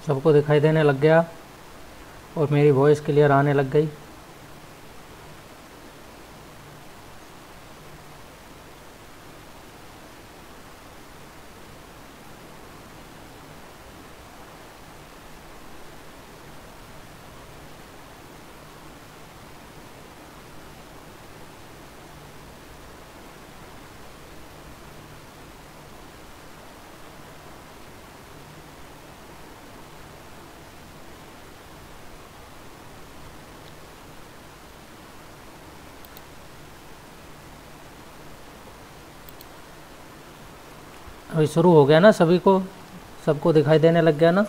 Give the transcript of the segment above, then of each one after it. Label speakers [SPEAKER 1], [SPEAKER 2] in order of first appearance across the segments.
[SPEAKER 1] सबको दिखाई देने लग गया और मेरी वॉइस क्लियर आने लग गई। अभी शुरू हो गया ना, सभी को सबको दिखाई देने लग गया ना।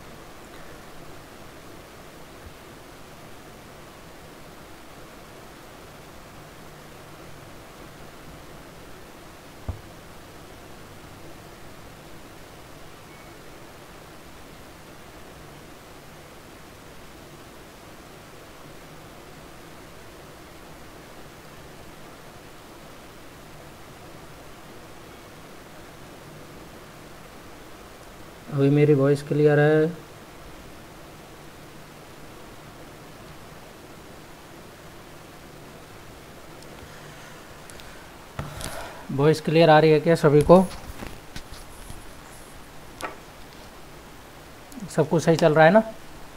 [SPEAKER 1] अभी मेरी वॉइस क्लियर है? वॉइस क्लियर आ रही है क्या सभी को? सब कुछ सही चल रहा है ना?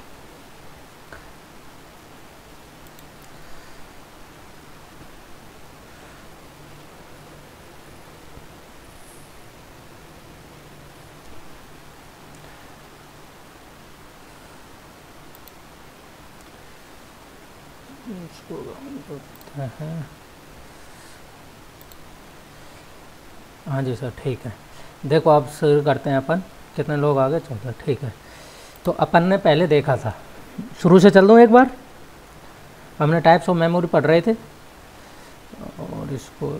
[SPEAKER 1] हाँ जी सर, ठीक है। देखो अब शुरू करते हैं अपन। कितने लोग आ गए? 14, ठीक है। तो अपन ने पहले देखा था, शुरू से चल दूँ एक बार। हमने टाइप्स ऑफ मेमोरी पढ़ रहे थे और इसको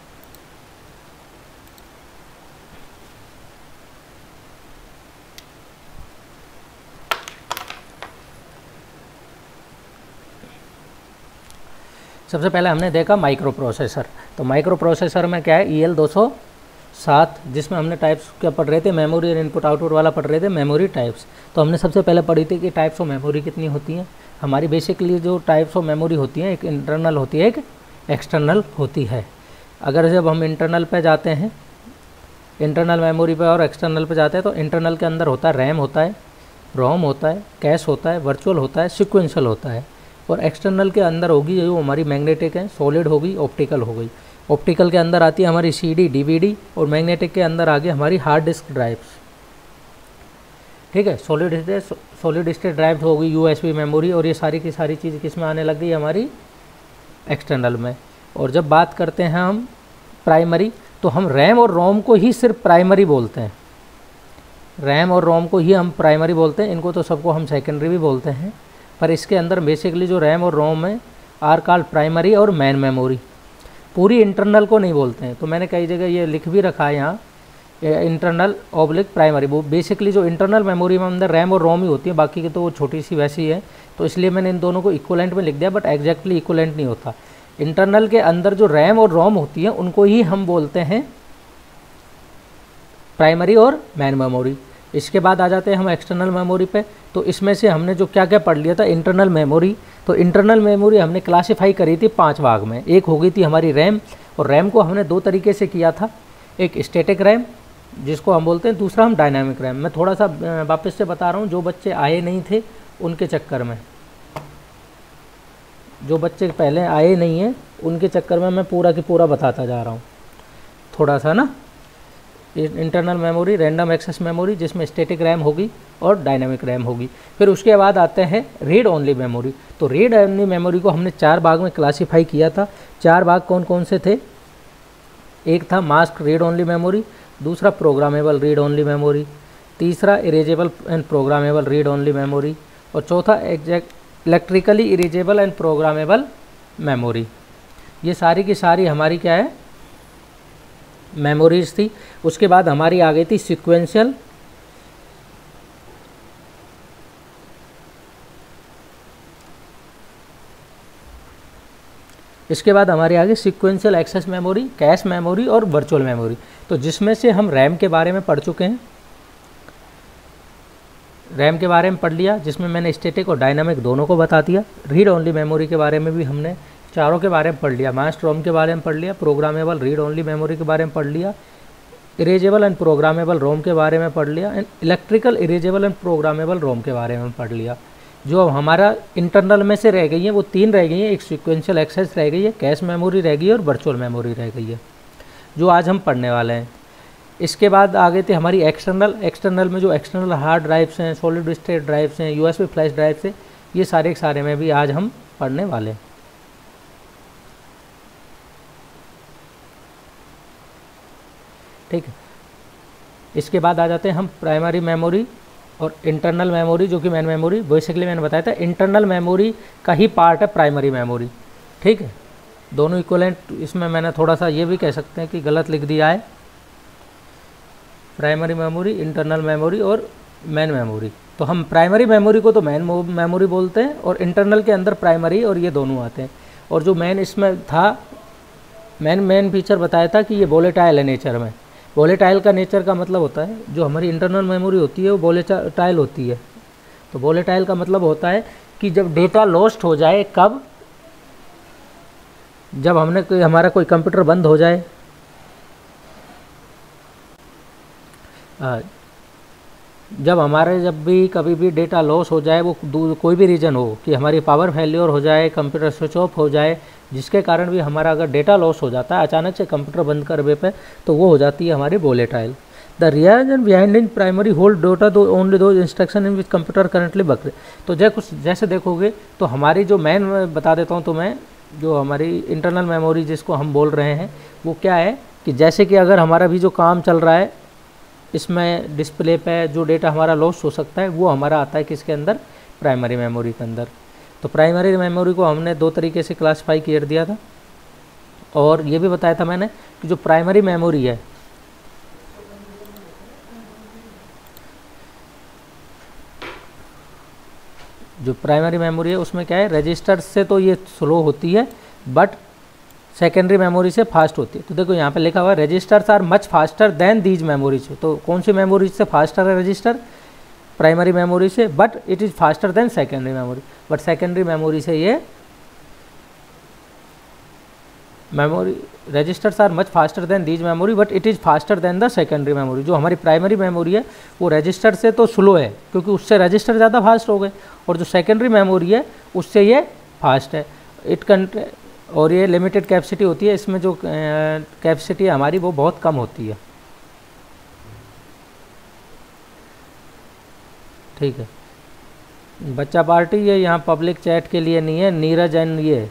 [SPEAKER 1] सबसे पहले हमने देखा माइक्रो प्रोसेसर। तो माइक्रो प्रोसेसर में क्या है, EL207, जिसमें हमने टाइप्स क्या पढ़ रहे थे, मेमोरी और इनपुट आउटपुट वाला पढ़ रहे थे, मेमोरी टाइप्स। तो हमने सबसे पहले पढ़ी थी कि टाइप्स ऑफ मेमोरी कितनी होती हैं। हमारी बेसिकली जो टाइप्स ऑफ मेमोरी होती हैं, एक इंटरनल होती है, एक एक्सटर्नल होती है। अगर जब हम इंटरनल पे जाते हैं, इंटरनल मेमोरी पे और एक्सटर्नल पे जाते हैं, तो इंटरनल के अंदर होता है रैम होता है, रोम होता है, कैश होता है, वर्चुअल होता है, सिक्वेंशियल होता है। और एक्सटर्नल के अंदर होगी जो हमारी मैग्नेटिक है, सॉलिड होगी, ऑप्टिकल हो गई। ऑप्टिकल के अंदर आती है हमारी CD, DVD, और मैग्नेटिक के अंदर आगे हमारी हार्ड डिस्क ड्राइव्स। ठीक है, सॉलिड स्टेट ड्राइव होगी, USB मेमोरी, और ये सारी की सारी चीज़ किस में आने लग गई, हमारी एक्सटर्नल में। और जब बात करते हैं हम प्राइमरी, तो हम रैम और रोम को ही सिर्फ प्राइमरी बोलते हैं। रैम और रोम को ही हम प्राइमरी बोलते हैं, इनको तो सबको हम सेकेंडरी भी बोलते हैं। पर इसके अंदर बेसिकली जो रैम और रोम है आर कॉल्ड प्राइमरी और मेन मेमोरी। पूरी इंटरनल को नहीं बोलते हैं। तो मैंने कई जगह ये लिख भी रखा है यहाँ, इंटरनल ऑब्लिक प्राइमरी। वो बेसिकली जो इंटरनल मेमोरी में अंदर रैम और रोम ही होती है, बाकी की तो वो छोटी सी वैसी है। तो इसलिए मैंने इन दोनों को इक्वलेंट में लिख दिया, बट एग्जैक्टली इक्वलेंट नहीं होता। इंटरनल के अंदर जो रैम और रोम होती है उनको ही हम बोलते हैं प्राइमरी और मेन मेमोरी। इसके बाद आ जाते हैं हम एक्सटर्नल मेमोरी पे। तो इसमें से हमने जो क्या क्या पढ़ लिया था, इंटरनल मेमोरी। तो इंटरनल मेमोरी हमने क्लासिफाई करी थी 5 भाग में। एक हो गई थी हमारी रैम, और रैम को हमने 2 तरीके से किया था। एक स्टैटिक रैम जिसको हम बोलते हैं, दूसरा हम डायनामिक रैम। मैं थोड़ा सा वापस से बता रहा हूँ, जो बच्चे आए नहीं थे उनके चक्कर में, जो बच्चे पहले आए नहीं हैं उनके चक्कर में मैं पूरा की पूरा बताता जा रहा हूँ थोड़ा सा ना। Internal memory, random access memory, जिसमें स्टैटिक रैम होगी और डायनामिक रैम होगी। फिर उसके बाद आते हैं रीड ओनली मेमोरी। तो रीड ओनली मेमोरी को हमने 4 भाग में क्लासीफाई किया था। 4 भाग कौन कौन से थे? एक था मास्क रीड ओनली मेमोरी, दूसरा प्रोग्रामेबल रीड ओनली मेमोरी, तीसरा erasable and programmable read only memory, और चौथा electrically erasable and programmable memory. ये सारी की सारी हमारी क्या है, मेमोरीज थी। उसके बाद हमारी आ गई थी सीक्वेंशियल, इसके बाद हमारी आ गई sequential access memory, cache memory और वर्चुअल मेमोरी। तो जिसमें से हम रैम के बारे में पढ़ चुके हैं, रैम के बारे में पढ़ लिया, जिसमें मैंने स्टैटिक और डायनामिक दोनों को बता दिया। रीड ओनली मेमोरी के बारे में भी हमने चारों के बारे में पढ़ लिया। मास्ट रोम के बारे में पढ़ लिया, प्रोग्रामेबल रीड ओनली मेमोरी के बारे में पढ़ लिया, इरेजेबल एंड प्रोग्रामेबल रोम के बारे में पढ़ लिया, and electrical erasable and programmable ROM के बारे में पढ़ लिया। जो हमारा इंटरनल में से रह गई है वो 3 रह गई हैं, एक सीक्वेंशियल एक्सेस रह गई है, कैश मेमोरी रह गई है और वर्चुअल मेमोरी रह गई है, जो आज हम पढ़ने वाले हैं। इसके बाद आगे थे हमारी एक्सटर्नल में जो एक्सटर्नल हार्ड ड्राइव्स हैं, सॉलिड स्टेट ड्राइव्स हैं, यूएसबी फ्लैश ड्राइव्स हैं, ये सारे के सारे में भी आज हम पढ़ने वाले हैं। ठीक है, इसके बाद आ जाते हैं हम प्राइमरी मेमोरी और इंटरनल मेमोरी, जो कि मेन मेमोरी। बेसिकली मैंने बताया था इंटरनल मेमोरी का ही पार्ट है प्राइमरी मेमोरी। ठीक है, दोनों इक्वलेंट। इसमें मैंने थोड़ा सा ये भी कह सकते हैं कि गलत लिख दिया है, प्राइमरी मेमोरी, इंटरनल मेमोरी और मेन मेमोरी। तो हम प्राइमरी मेमोरी को तो मेन मेमोरी बोलते हैं और इंटरनल के अंदर प्राइमरी और ये दोनों आते हैं। और जो मेन इसमें था, मेन फीचर बताया था कि ये वोलेटाइल है नेचर में। वोलेटाइल का नेचर का मतलब होता है जो हमारी इंटरनल मेमोरी होती है वो वोलेटाइल होती है। तो वोलेटाइल का मतलब होता है कि जब डेटा लॉस्ट हो जाए, कब, जब हमारा कोई कंप्यूटर बंद हो जाए, जब भी कभी भी डेटा लॉस हो जाए, वो कोई भी रीज़न हो कि हमारी पावर फेल्योर हो जाए, कंप्यूटर स्विच ऑफ हो जाए, जिसके कारण भी हमारा अगर डेटा लॉस हो जाता है अचानक से कंप्यूटर बंद करने पे, तो वो हो जाती है हमारी volatile. The reason behind in primary hold data do only do instruction in which computer currently work. तो जैसे देखोगे तो हमारी जो मेन, बता देता हूँ तो मैं, जो हमारी इंटरनल मेमोरी जिसको हम बोल रहे हैं वो क्या है कि जैसे कि अगर हमारा भी जो काम चल रहा है इसमें डिस्प्ले पे जो डेटा हमारा लॉस हो सकता है वो हमारा आता है किसके अंदर, प्राइमरी मेमोरी के अंदर। तो प्राइमरी मेमोरी को हमने 2 तरीके से क्लासीफाई कर दिया था और ये भी बताया था मैंने कि जो प्राइमरी मेमोरी है, उसमें क्या है, रजिस्टर से तो ये स्लो होती है बट सेकेंडरी मेमोरी से फास्ट होती है। तो देखो यहाँ पे लिखा हुआ है registers are much faster than these memories. तो कौन सी मेमोरी से फास्टर है रजिस्टर, प्राइमरी मेमोरी से, but it is faster than secondary memory. But secondary memory से ये memory, registers are much faster than these memory but it is faster than the secondary memory. जो हमारी primary memory है वो register से तो slow है क्योंकि उससे रजिस्टर ज़्यादा फास्ट हो गए, और जो सेकेंडरी मेमोरी है उससे ये फास्ट है। और ये लिमिटेड कैपेसिटी होती है, इसमें जो कैपेसिटी है हमारी वो बहुत कम होती है। ठीक है, बच्चा पार्टी ये यहाँ पब्लिक चैट के लिए नहीं है, नीरज एंड ये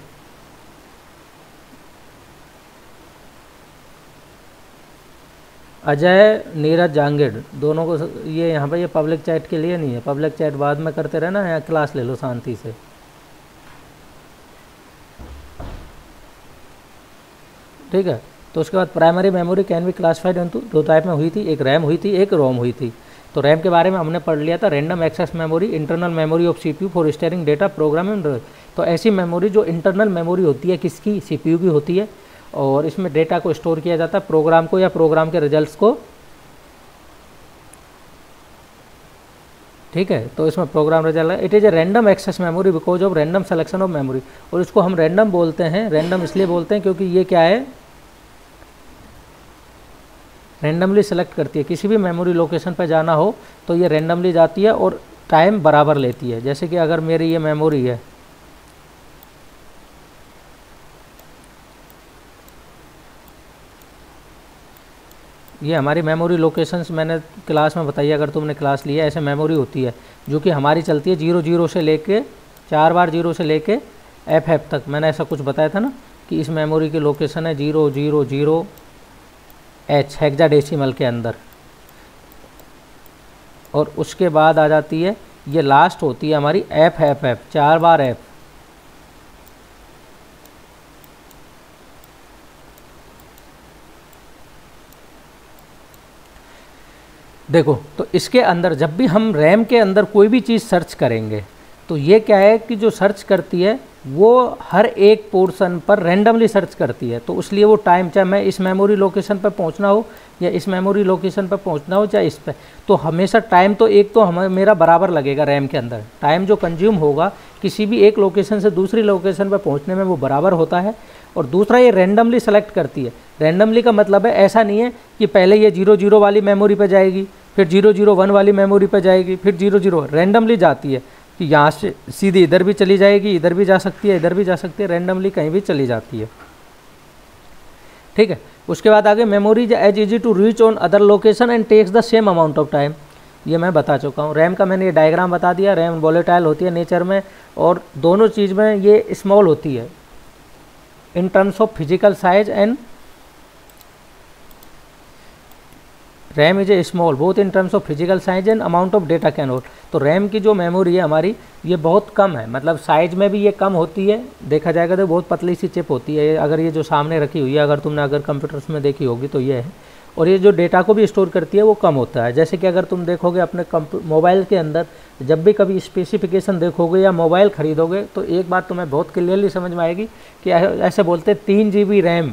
[SPEAKER 1] अजय, नीरज जांगिड, दोनों को ये यहाँ पे ये पब्लिक चैट के लिए नहीं है। पब्लिक चैट बाद में करते रहना, यहाँ क्लास ले लो शांति से। ठीक है, तो उसके बाद primary memory can be classified into 2 type में हुई थी, एक रैम हुई थी, एक रोम हुई थी। तो रैम के बारे में हमने पढ़ लिया था, random access memory, internal memory of CPU for storing data, program. तो ऐसी मेमोरी जो इंटरनल मेमोरी होती है किसकी, सीपीयू की होती है, और इसमें डेटा को स्टोर किया जाता है, प्रोग्राम को या प्रोग्राम के रिजल्ट्स को। ठीक है, तो इसमें प्रोग्राम रिजल्ट है। It is a random access memory because of random selection of memory. और इसको हम रैंडम बोलते हैं, रैंडम इसलिए बोलते हैं क्योंकि ये क्या है, रैंडमली सेलेक्ट करती है। किसी भी मेमोरी लोकेशन पर जाना हो तो ये रैंडमली जाती है और टाइम बराबर लेती है। जैसे कि अगर मेरी ये मेमोरी है, ये हमारी मेमोरी लोकेशंस मैंने क्लास में बताइए, अगर तुमने क्लास लिया, ऐसे मेमोरी होती है जो कि हमारी चलती है 00 से लेके 4 बार 0 से लेके FF तक। मैंने ऐसा कुछ बताया था ना कि इस मेमोरी की लोकेशन है 000H हेक्साडेसिमल के अंदर, और उसके बाद आ जाती है, ये लास्ट होती है हमारी FFF, 4 बार F। देखो, तो इसके अंदर जब भी हम रैम के अंदर कोई भी चीज़ सर्च करेंगे तो ये क्या है कि जो सर्च करती है वो हर एक पोर्शन पर रैंडमली सर्च करती है। तो इसलिए वो टाइम, चाहे मैं इस मेमोरी लोकेशन पर पहुंचना हो या इस मेमोरी लोकेशन पर पहुंचना हो चाहे इस पर, तो हमेशा टाइम तो एक तो हमें मेरा बराबर लगेगा रैम के अंदर। टाइम जो कंज्यूम होगा किसी भी एक लोकेशन से दूसरी लोकेशन पर पहुंचने में वो बराबर होता है। और दूसरा, ये रैंडमली सेलेक्ट करती है। रैंडमली का मतलब है ऐसा नहीं है कि पहले ये 00 वाली मेमोरी पर जाएगी, फिर 001 वाली मेमोरी पर जाएगी, फिर 00, रैंडमली जाती है कि यहाँ से सीधी इधर भी चली जाएगी, इधर भी जा सकती है, इधर भी जा सकती है, रैंडमली कहीं भी चली जाती है। ठीक है। उसके बाद आगे, memory as easy to reach on other location and takes the same amount of time. ये मैं बता चुका हूँ। रैम का मैंने ये डायग्राम बता दिया। रैम वोलेटाइल होती है नेचर में, और दोनों चीज़ में ये स्मॉल होती है in terms of physical size, and RAM is a small both in terms of physical size and amount of data can hold. तो रैम की जो मेमोरी है हमारी, ये बहुत कम है, मतलब साइज में भी ये कम होती है। देखा जाएगा तो बहुत पतली सी चिप होती है। अगर ये जो सामने रखी हुई है, अगर तुमने अगर कंप्यूटर्स में देखी होगी तो ये है। और ये जो डेटा को भी स्टोर करती है वो कम होता है। जैसे कि अगर तुम देखोगे अपने मोबाइल के अंदर, जब भी कभी स्पेसिफिकेशन देखोगे या मोबाइल ख़रीदोगे, तो एक बात तुम्हें बहुत क्लियरली समझ में आएगी कि ऐसे बोलते हैं 3 GB रैम,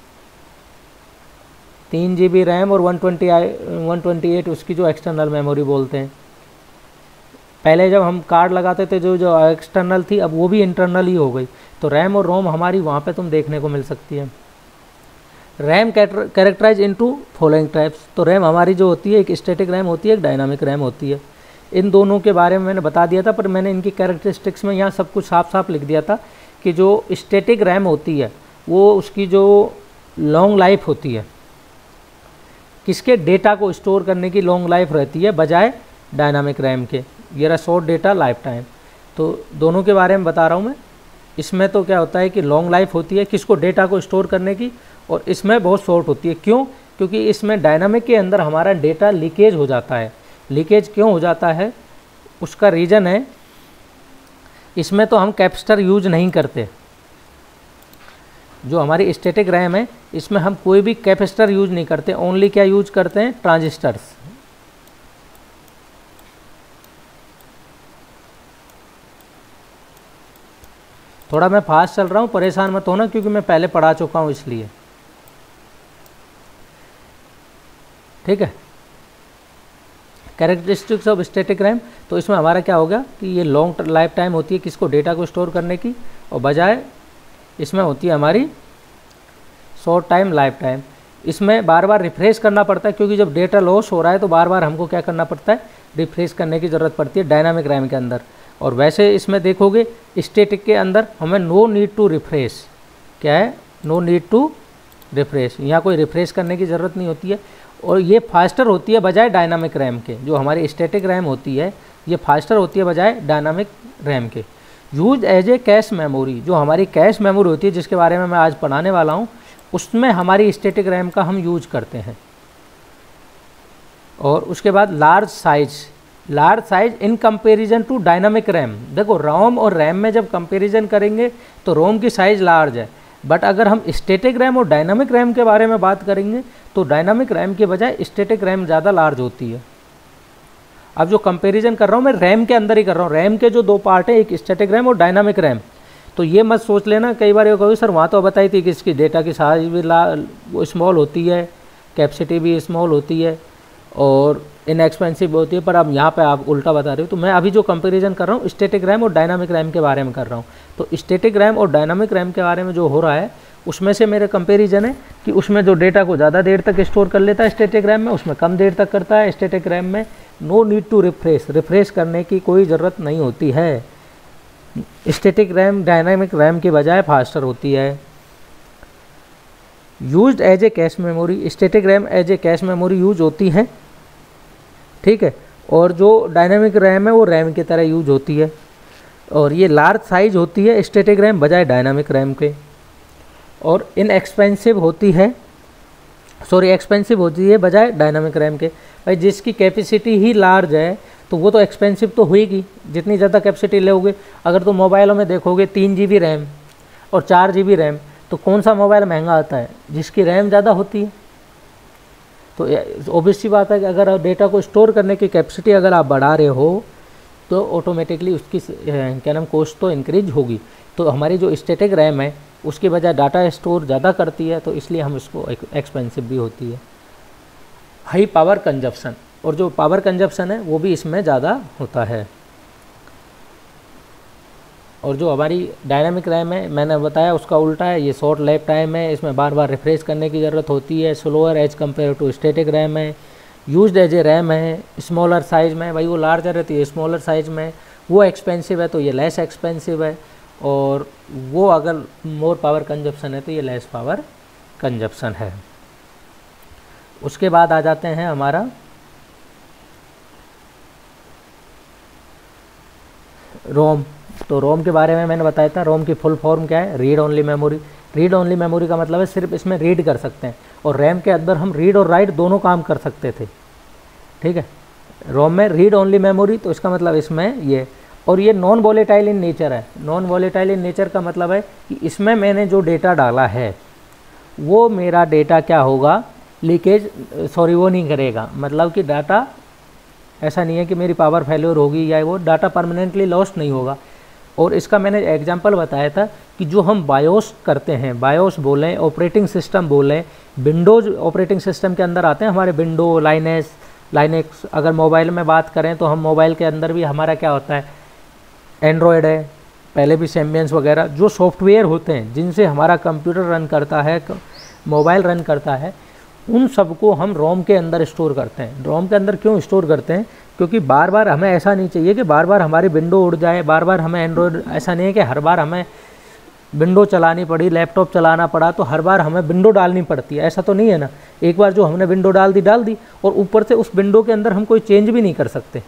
[SPEAKER 1] 3 GB रैम और 128 उसकी जो एक्सटर्नल मेमोरी बोलते हैं। पहले जब हम कार्ड लगाते थे जो एक्सटर्नल थी, अब वो भी इंटरनल ही हो गई। तो रैम और रोम हमारी वहाँ पे तुम देखने को मिल सकती है। RAM characterise into following types. तो रैम हमारी जो होती है, एक स्टैटिक रैम होती है, एक डायनामिक रैम होती है। इन दोनों के बारे में मैंने बता दिया था, पर मैंने इनकी कैरेक्टरिस्टिक्स में यहाँ सब कुछ साफ साफ लिख दिया था कि जो स्टैटिक रैम होती है वो उसकी जो लॉन्ग लाइफ होती है, किसके डेटा को स्टोर करने की लॉन्ग लाइफ रहती है बजाय डायनामिक रैम के। ये रहा शॉर्ट डेटा लाइफ टाइम। तो दोनों के बारे में बता रहा हूँ मैं। इसमें तो क्या होता है कि लॉन्ग लाइफ होती है किसको, डेटा को स्टोर करने की, और इसमें बहुत शॉर्ट होती है। क्यों? क्योंकि इसमें डायनामिक के अंदर हमारा डेटा लीकेज हो जाता है। लीकेज क्यों हो जाता है, उसका रीज़न है, इसमें तो हम कैपेसिटर यूज नहीं करते। जो हमारी स्टैटिक रैम है इसमें हम कोई भी कैपेसिटर यूज नहीं करते, ओनली क्या यूज करते हैं, ट्रांजिस्टर्स। थोड़ा मैं फास्ट चल रहा हूँ, परेशान मत होना, क्योंकि मैं पहले पढ़ा चुका हूँ इसलिए। ठीक है। कैरेक्टरिस्टिक्स ऑफ स्टैटिक रैम, तो इसमें हमारा क्या होगा कि ये लॉन्ग लाइफ टाइम होती है किसको, डेटा को स्टोर करने की, और बजाय इसमें होती है हमारी शॉर्ट टाइम लाइफ टाइम। इसमें बार बार रिफ्रेश करना पड़ता है, क्योंकि जब डेटा लॉस हो रहा है तो बार बार हमको क्या करना पड़ता है, रिफ्रेश करने की ज़रूरत पड़ती है डायनामिक रैम के अंदर। और वैसे इसमें देखोगे स्टैटिक के अंदर हमें नो नीड टू रिफ्रेश, क्या है, नो नीड टू रिफ्रेश, यहाँ कोई रिफ्रेश करने की ज़रूरत नहीं होती है। और ये फास्टर होती है बजाय डायनामिक रैम के। जो हमारी स्टैटिक रैम होती है ये फास्टर होती है बजाय डायनामिक रैम के। Use as a cache memory, जो हमारी कैश मेमोरी होती है जिसके बारे में मैं आज पढ़ाने वाला हूँ, उसमें हमारी स्टैटिक रैम का हम यूज करते हैं। और उसके बाद large size in comparison to dynamic RAM. देखो रोम और रैम में जब कंपैरिजन करेंगे तो रोम की साइज़ लार्ज है, बट अगर हम स्टैटिक रैम और डायनामिक रैम के बारे में बात करेंगे तो डायनामिक रैम के बजाय स्टैटिक रैम ज़्यादा लार्ज होती है। अब जो कंपैरिजन कर रहा हूँ मैं रैम के अंदर ही कर रहा हूँ। रैम के जो दो पार्ट हैं, एक स्टैटिक रैम और डायनामिक रैम। तो ये मत सोच लेना, कई बार ये कहोगे सर वहाँ तो बताई थी कि इसकी डेटा की साइज भी स्मॉल होती है, कैपेसिटी भी स्मॉल होती है और इनएक्सपेंसिव होती है, पर अब यहाँ पे आप उल्टा बता रहे हो। तो मैं अभी जो कंपैरिजन कर रहा हूँ स्टैटिक रैम और डायनामिक रैम के बारे में कर रहा हूँ। तो स्टैटिक रैम और डायनामिक रैम के बारे में जो हो रहा है उसमें से मेरा कंपैरिजन है कि उसमें जो डेटा को ज़्यादा देर तक स्टोर कर लेता है स्टैटिक रैम में, उसमें कम देर तक करता है। स्टैटिक रैम में नो नीड टू रिफ्रेश करने की कोई ज़रूरत नहीं होती है। स्टैटिक रैम डायनामिक रैम के बजाय फास्टर होती है। Used as a cache memory, static RAM as a cache memory use होती है, ठीक है। और जो डायनामिक रैम है वो रैम की तरह यूज होती है। और ये लार्ज साइज होती है स्टैटिक रैम बजाय डायनामिक रैम के। और एक्सपेंसिव होती है बजाय डायनामिक रैम के। भाई जिसकी कैपेसिटी ही लार्ज है तो वो तो एक्सपेंसिव तो होगी, जितनी ज़्यादा कैपेसिटी लोगे। अगर तुम मोबाइलों में देखोगे 3 GB रैम और 4 GB रैम, तो कौन सा मोबाइल महंगा आता है, जिसकी रैम ज़्यादा होती है। तो ऑब्वियस सी बात है कि अगर डेटा को स्टोर करने की कैपेसिटी अगर आप बढ़ा रहे हो तो ऑटोमेटिकली उसकी क्या नाम कॉस्ट तो इंक्रीज होगी। तो हमारी जो स्टैटिक रैम है उसकी बजाय डाटा स्टोर ज़्यादा करती है, तो इसलिए हम इसको एक्सपेंसिव भी होती है। हाई पावर कंजप्शन, और जो पावर कंजप्शन है वो भी इसमें ज़्यादा होता है। और जो हमारी डायनामिक रैम है मैंने बताया उसका उल्टा है, ये शॉर्ट लाइफ टाइम है, इसमें बार बार रिफ्रेश करने की ज़रूरत होती है, slower as compare to static RAM है, यूज्ड एज ए रैम है, स्मॉलर साइज में, भाई वो लार्जर रहती है स्मॉलर साइज में, वो एक्सपेंसिव है तो ये लेस एक्सपेंसिव है, और वो अगर मोर पावर कंजप्शन है तो ये लेस पावर कंजप्शन है। उसके बाद आ जाते हैं हमारा रोम। तो रोम के बारे में मैंने बताया था, रोम की फुल फॉर्म क्या है, read only memory. Read only memory का मतलब है सिर्फ इसमें रीड कर सकते हैं, और रैम के अंदर हम रीड और राइट दोनों काम कर सकते थे, ठीक है। रोम में रीड ओनली मेमोरी, तो इसका मतलब इसमें ये, और ये नॉन वॉलेटाइल इन नेचर है। नॉन वॉलेटाइल इन नेचर का मतलब है कि इसमें मैंने जो डेटा डाला है वो मेरा डेटा क्या होगा, लीकेज वो नहीं करेगा, मतलब कि डाटा ऐसा नहीं है कि मेरी पावर फेल्योर होगी या वो डाटा परमानेंटली लॉस्ट नहीं होगा। और इसका मैंने एग्जांपल बताया था कि जो हम बायोस करते हैं, बायोस बोलें, ऑपरेटिंग सिस्टम बोलें, विंडोज़ ऑपरेटिंग सिस्टम के अंदर आते हैं हमारे विंडो, लाइनेक्स। अगर मोबाइल में बात करें तो हम मोबाइल के अंदर भी हमारा क्या होता है, एंड्रॉयड है, पहले भी सैम्बियंस वगैरह, जो सॉफ्टवेयर होते हैं जिनसे हमारा कंप्यूटर रन करता है, मोबाइल रन करता है, उन सबको हम रोम के अंदर स्टोर करते हैं। रोम के अंदर क्यों स्टोर करते हैं, क्योंकि बार बार हमें ऐसा नहीं चाहिए कि बार बार हमारी विंडो उड़ जाए, बार बार हमें एंड्रॉयड, ऐसा नहीं है कि हर बार हमें विंडो चलानी पड़ी, लैपटॉप चलाना पड़ा तो हर बार हमें विंडो डालनी पड़ती है, ऐसा तो नहीं है ना। एक बार जो हमने विंडो डाल दी, और ऊपर से उस विंडो के अंदर हम कोई चेंज भी नहीं कर सकते,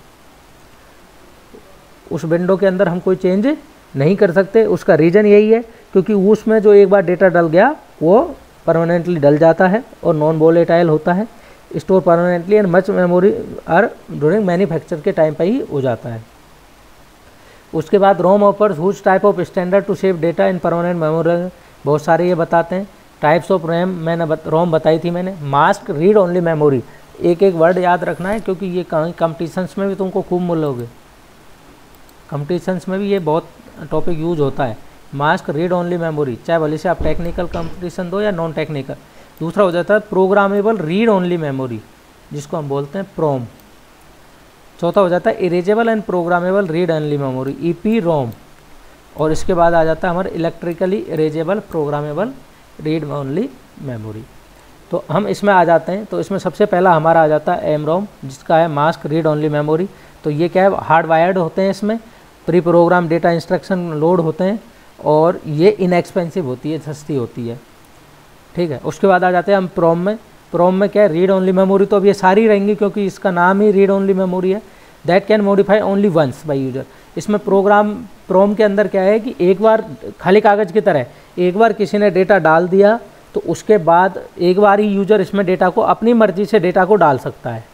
[SPEAKER 1] उस विंडो के अंदर हम कोई चेंज नहीं कर सकते। उसका रीज़न यही है क्योंकि उसमें जो एक बार डेटा डल गया वो परमानेंटली डल जाता है और नॉन वोलेटाइल होता है, store permanently and much memory are during manufacture के टाइम पे ही हो जाता है। उसके बाद ROM offers huge type of standard to save data in permanent memory, बहुत सारे ये बताते हैं। टाइप्स ऑफ रैम मैंने रोम बताई थी मैंने। मास्क रीड ओनली मेमोरी, एक एक वर्ड याद रखना है क्योंकि ये कॉम्पिटिशन्स में भी तुमको खूब मिलोगे, कॉम्पिटिशन्स में भी ये बहुत टॉपिक यूज होता है। मास्क रीड ओनली मेमोरी, चाहे भले से आप टेक्निकल कंपटीशन दो या नॉन टेक्निकल। दूसरा हो जाता है प्रोग्रामेबल रीड ओनली मेमोरी, जिसको हम बोलते हैं प्रोम। चौथा हो जाता है erasable and programmable read only memory, EPROM. और इसके बाद आ जाता है हमारे electrically erasable programmable read only memory. तो हम इसमें आ जाते हैं, तो इसमें सबसे पहला हमारा आ जाता है एम रोम, जिसका है मास्क रीड ओनली मेमोरी। तो ये क्या है, हार्ड वायर्ड होते हैं, इसमें pre program data instruction load होते हैं और ये इनएक्सपेंसिव होती है, सस्ती होती है, ठीक है। उसके बाद आ जाते हैं हम प्रोम में। प्रोम में क्या है, रीड ओनली मेमोरी, तो अब ये सारी रहेंगी क्योंकि इसका नाम ही रीड ओनली मेमोरी है। That can modify only once by user. इसमें प्रोम के अंदर क्या है कि एक बार खाली कागज़ की तरह एक बार किसी ने डेटा डाल दिया तो उसके बाद एक बार ही यूजर इसमें डेटा को अपनी मर्जी से डेटा को डाल सकता है।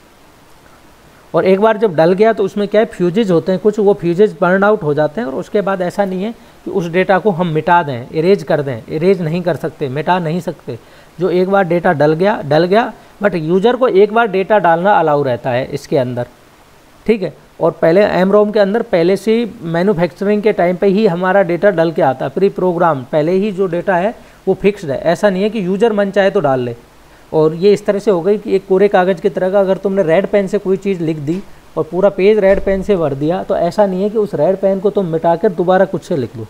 [SPEAKER 1] और एक बार जब डल गया तो उसमें क्या है, फ्यूजेज होते हैं कुछ, वो फ्यूजेज बर्न आउट हो जाते हैं और उसके बाद ऐसा नहीं है कि उस डेटा को हम मिटा दें, इरेज कर दें। इरेज नहीं कर सकते, मिटा नहीं सकते। जो एक बार डेटा डल गया, बट यूजर को एक बार डेटा डालना अलाउ रहता है इसके अंदर, ठीक है। और पहले एम रोम के अंदर पहले से ही मैन्युफैक्चरिंग के टाइम पे ही हमारा डेटा डल के आता है, प्री प्रोग्राम, पहले ही जो डेटा है वो फिक्स्ड है। ऐसा नहीं है कि यूजर मन चाहे तो डाल ले। और ये इस तरह से हो गई कि एक कोरे कागज़ की तरह का अगर तुमने रेड पेन से कोई चीज़ लिख दी और पूरा पेज रेड पेन से भर दिया, तो ऐसा नहीं है कि उस रेड पेन को तुम मिटा कर दोबारा कुछ से लिख लो,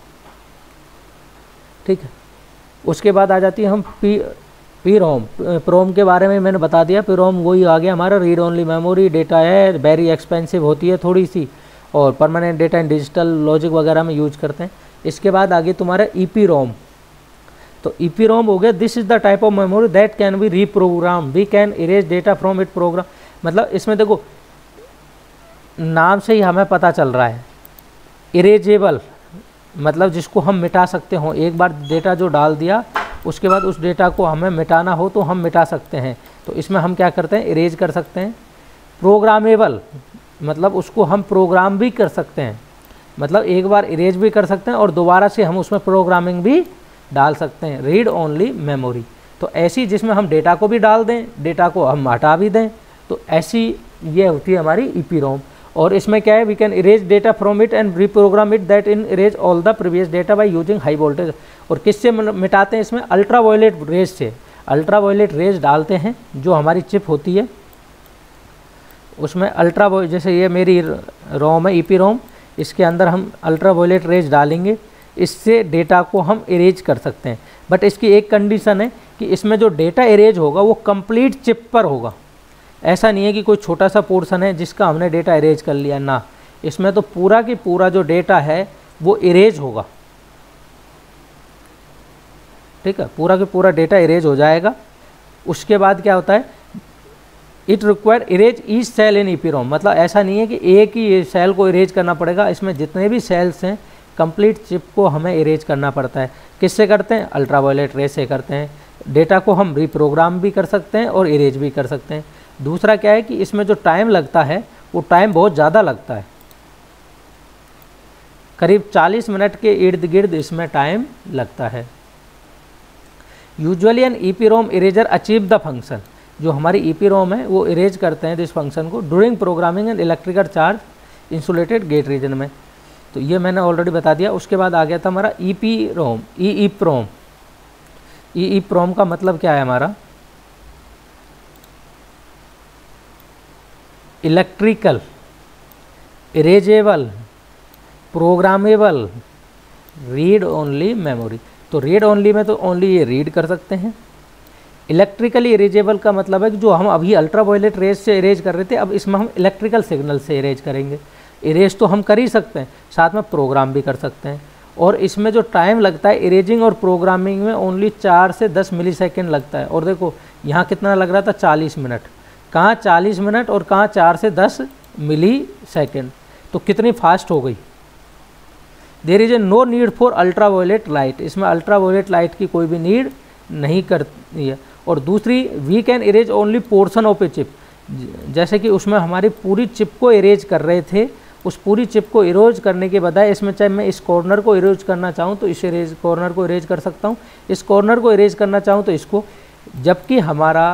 [SPEAKER 1] ठीक है। उसके बाद आ जाती है हम पी रोम। प्रोम के बारे में मैंने बता दिया, पी रोम वही आ गया हमारा रीड ओनली मेमोरी। डेटा है वेरी एक्सपेंसिव होती है थोड़ी सी, और permanent data in digital logic वगैरह में यूज करते हैं। इसके बाद आगे तुम्हारा ईपी रोम। तो ईपी रोम हो गया, this is the type of memory that can be reprogram, we can erase data from it program. मतलब इसमें देखो नाम से ही हमें पता चल रहा है, इरेजेबल मतलब जिसको हम मिटा सकते हो। एक बार डेटा जो डाल दिया उसके बाद उस डेटा को हमें मिटाना हो तो हम मिटा सकते हैं, तो इसमें हम क्या करते हैं, इरेज कर सकते हैं। प्रोग्रामेबल मतलब उसको हम प्रोग्राम भी कर सकते हैं, मतलब एक बार इरेज भी कर सकते हैं और दोबारा से हम उसमें प्रोग्रामिंग भी डाल सकते हैं। रीड ओनली मेमोरी तो ऐसी जिसमें हम डेटा को भी डाल दें, डेटा को हम हटा भी दें, तो ऐसी ये होती है हमारी ईपी रोम। और इसमें क्या है, we can erase data from it and reprogram it that in erase all the previous data by using high voltage. और किससे मिटाते हैं, इसमें अल्ट्रा वायलेट रेज से, अल्ट्रा वायलेट रेज डालते हैं जो हमारी चिप होती है उसमें अल्ट्रा, जैसे ये मेरी रोम है ईपी रोम, इसके अंदर हम अल्ट्रा वायलेट रेज डालेंगे, इससे डेटा को हम इरेज कर सकते हैं। बट इसकी एक कंडीशन है कि इसमें जो डेटा इरेज होगा वो कंप्लीट चिप पर होगा। ऐसा नहीं है कि कोई छोटा सा पोर्शन है जिसका हमने डेटा इरेज कर लिया, ना, इसमें तो पूरा की पूरा जो डेटा है वो इरेज होगा। ठीक है, पूरा का पूरा डेटा इरेज हो जाएगा। उसके बाद क्या होता है, it require erase each cell in EPROM, मतलब ऐसा नहीं है कि एक ही सेल को इरेज करना पड़ेगा, इसमें जितने भी सेल्स हैं कंप्लीट चिप को हमें इरेज करना पड़ता है। किससे करते हैं, अल्ट्रा वायलेट रे से करते हैं। डेटा को हम रीप्रोग्राम भी कर सकते हैं और इरेज भी कर सकते हैं। दूसरा क्या है कि इसमें जो टाइम लगता है वो टाइम बहुत ज़्यादा लगता है, करीब 40 मिनट के इर्द गिर्द इसमें टाइम लगता है। Usually an EPROM eraser achieve the function, जो हमारी ईपी रोम है वो इरेज करते हैं इस फंक्शन को during programming and electrical charge insulated gate region में। तो ये मैंने ऑलरेडी बता दिया। उसके बाद आ गया था हमारा ईपी रोम, ईईप्रोम। ईईप्रोम का मतलब क्या है, हमारा electrical erasable programmable read only memory. तो रीड ओनली में तो ओनली ये रीड कर सकते हैं। इलेक्ट्रिकली इरेजेबल का मतलब है कि जो हम अभी अल्ट्रा वायलेट रेज से इरेज कर रहे थे, अब इसमें हम इलेक्ट्रिकल सिग्नल से इरेज करेंगे। इरेज तो हम कर ही सकते हैं, साथ में प्रोग्राम भी कर सकते हैं। और इसमें जो टाइम लगता है इरेजिंग और प्रोग्रामिंग में ओनली 4 से 10 मिलीसेकंड लगता है। और देखो यहाँ कितना लग रहा था, 40 मिनट, कहाँ 40 मिनट और कहाँ 4 से 10 मिलीसेकंड, तो कितनी फास्ट हो गई। There is a no need for ultraviolet light, इसमें अल्ट्रा वायलेट लाइट की कोई भी नीड नहीं करती है। और दूसरी, we can erase only portion of a chip, जैसे कि उसमें हमारी पूरी चिप को इरेज कर रहे थे, उस पूरी चिप को इरेज करने के बजाय इसमें चाहे मैं इस कॉर्नर को इरेज करना चाहूँ तो इस कॉर्नर को इरेज कर सकता हूँ, इस कॉर्नर को इरेज करना चाहूँ तो इसको। जबकि हमारा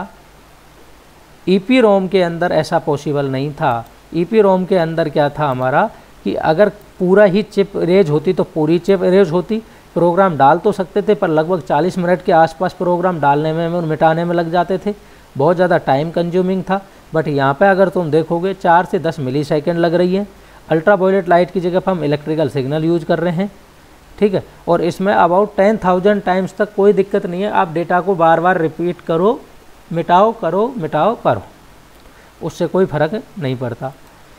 [SPEAKER 1] ईपी रोम के अंदर ऐसा पॉसिबल नहीं था। ईपी रोम के अंदर क्या था हमारा कि अगर पूरा ही चिप इरेज होती तो पूरी चिप इरेज होती। प्रोग्राम डाल तो सकते थे पर लगभग 40 मिनट के आसपास प्रोग्राम डालने में और मिटाने में लग जाते थे, बहुत ज़्यादा टाइम कंज्यूमिंग था। बट यहाँ पे अगर तुम देखोगे 4 से 10 मिलीसेकंड लग रही है। अल्ट्रा वायलेट लाइट की जगह पर हम इलेक्ट्रिकल सिग्नल यूज कर रहे हैं, ठीक है। और इसमें अबाउट 10,000 टाइम्स तक कोई दिक्कत नहीं है, आप डेटा को बार बार रिपीट करो, मिटाओ करो, मिटाओ करो, उससे कोई फ़र्क नहीं पड़ता।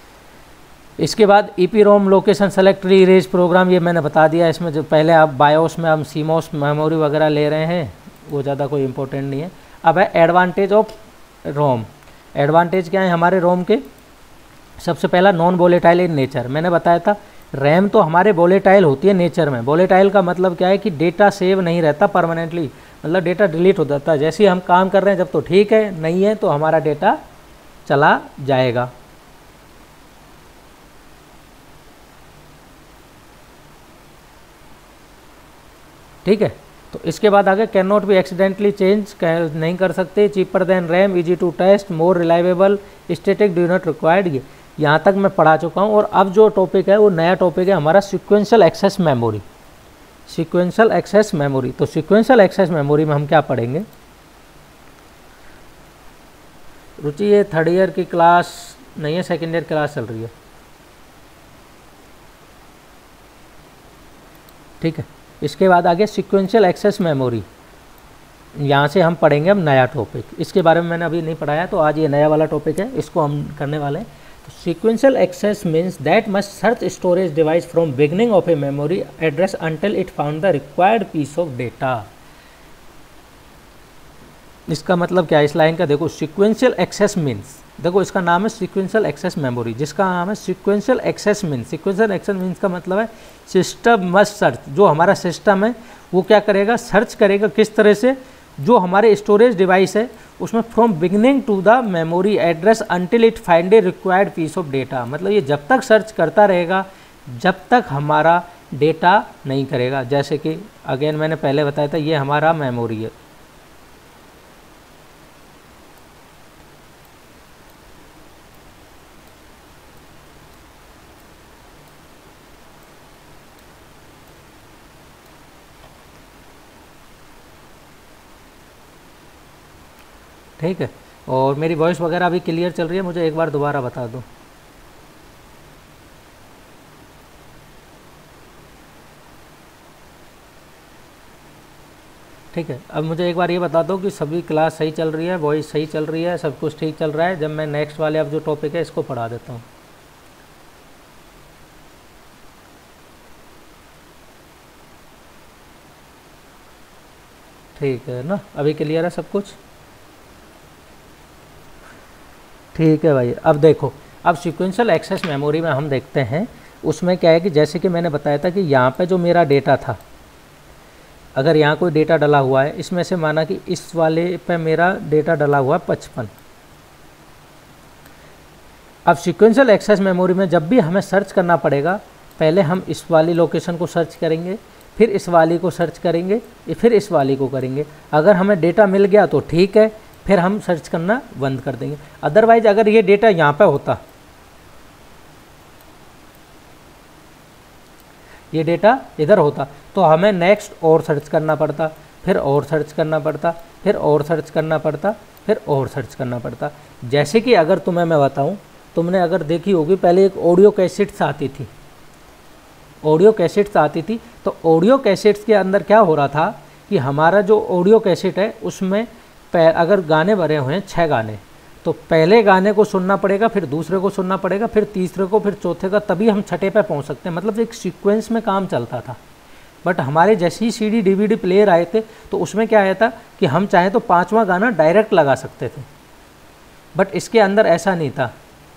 [SPEAKER 1] इसके बाद EPROM location select erase program, ये मैंने बता दिया। इसमें जो पहले आप बायोस में हम सीमोस मेमोरी वगैरह ले रहे हैं वो ज़्यादा कोई इंपॉर्टेंट नहीं है। अब है एडवांटेज ऑफ रोम। एडवांटेज क्या है हमारे रोम के, सबसे पहला नॉन वोलेटाइल इन नेचर। मैंने बताया था रैम तो हमारे वोलेटाइल होती है नेचर में। वोलेटाइल का मतलब क्या है कि डेटा सेव नहीं रहता परमानेंटली, मतलब डेटा डिलीट हो जाता है। जैसे ही हम काम कर रहे हैं जब तो ठीक है, नहीं है तो हमारा डेटा चला जाएगा। ठीक है, तो इसके बाद आगे can not be accidentally change, नहीं कर सकते। Cheaper than RAM, easy to test, more reliable, static do not required. ये यहाँ तक मैं पढ़ा चुका हूँ। और अब जो टॉपिक है वो नया टॉपिक है हमारा sequential access memory. Sequential access memory, तो सीक्वेंशियल एक्सेस मेमोरी में हम क्या पढ़ेंगे रुचि? ये 3rd ईयर की क्लास नहीं है, 2nd ईयर क्लास चल रही है, ठीक है। इसके बाद आगे सीक्वेंशियल एक्सेस मेमोरी, यहाँ से हम पढ़ेंगे अब नया टॉपिक। इसके बारे में मैंने अभी नहीं पढ़ाया, तो आज ये नया वाला टॉपिक है, इसको हम करने वाले हैं। तो sequential access means that must search storage device from beginning of a memory address until it found the required piece of data. इसका मतलब क्या है इस लाइन का, देखो सीक्वेंशियल एक्सेस मीन्स, देखो इसका नाम है सीक्वेंशियल एक्सेस मेमोरी, जिसका नाम है sequential access means. Sequential access means का मतलब है सिस्टम मस्ट सर्च, जो हमारा सिस्टम है वो क्या करेगा, सर्च करेगा। किस तरह से? जो हमारे स्टोरेज डिवाइस है उसमें from beginning to the memory address until it find a required piece of data. मतलब ये जब तक सर्च करता रहेगा जब तक हमारा डेटा नहीं करेगा। जैसे कि अगेन मैंने पहले बताया था ये हमारा मेमोरी है, ठीक है। और मेरी वॉइस वगैरह अभी क्लियर चल रही है, मुझे एक बार दोबारा बता दो। ठीक है, अब मुझे एक बार ये बता दो कि सभी क्लास सही चल रही है, वॉइस सही चल रही है, सब कुछ ठीक चल रहा है, जब मैं नेक्स्ट वाले अब जो टॉपिक है इसको पढ़ा देता हूँ। ठीक है ना, अभी क्लियर है सब कुछ? ठीक है भाई। अब देखो, अब सीक्वेंशियल एक्सेस मेमोरी में हम देखते हैं, उसमें क्या है कि जैसे कि मैंने बताया था कि यहाँ पे जो मेरा डेटा था, अगर यहाँ कोई डेटा डला हुआ है, इसमें से माना कि इस वाले पे मेरा डेटा डला हुआ है 55। अब सीक्वेंशियल एक्सेस मेमोरी में जब भी हमें सर्च करना पड़ेगा, पहले हम इस वाली लोकेशन को सर्च करेंगे, फिर इस वाली को सर्च करेंगे, फिर इस वाली को करेंगे। अगर हमें डेटा मिल गया तो ठीक है, फिर हम सर्च करना बंद कर देंगे। अदरवाइज अगर ये डेटा यहाँ पे होता, ये डेटा इधर होता, तो हमें नेक्स्ट और सर्च करना पड़ता, फिर और सर्च करना पड़ता, फिर और सर्च करना पड़ता, फिर और सर्च करना पड़ता। जैसे कि अगर तुम्हें मैं बताऊं, तुमने अगर देखी होगी पहले एक ऑडियो कैसेट्स आती थी, ऑडियो कैसेट्स आती थी, तो ऑडियो कैसेट्स के अंदर क्या हो रहा था कि हमारा जो ऑडियो कैसेट है उसमें अगर गाने भरे हुए हैं 6 गाने, तो पहले गाने को सुनना पड़ेगा, फिर दूसरे को सुनना पड़ेगा, फिर तीसरे को, फिर चौथे का, तभी हम छठे पे पहुंच सकते हैं। मतलब एक सीक्वेंस में काम चलता था। बट हमारे जैसे ही सीडी डीवीडी प्लेयर आए थे, तो उसमें क्या आया था कि हम चाहें तो 5वां गाना डायरेक्ट लगा सकते थे, बट इसके अंदर ऐसा नहीं था।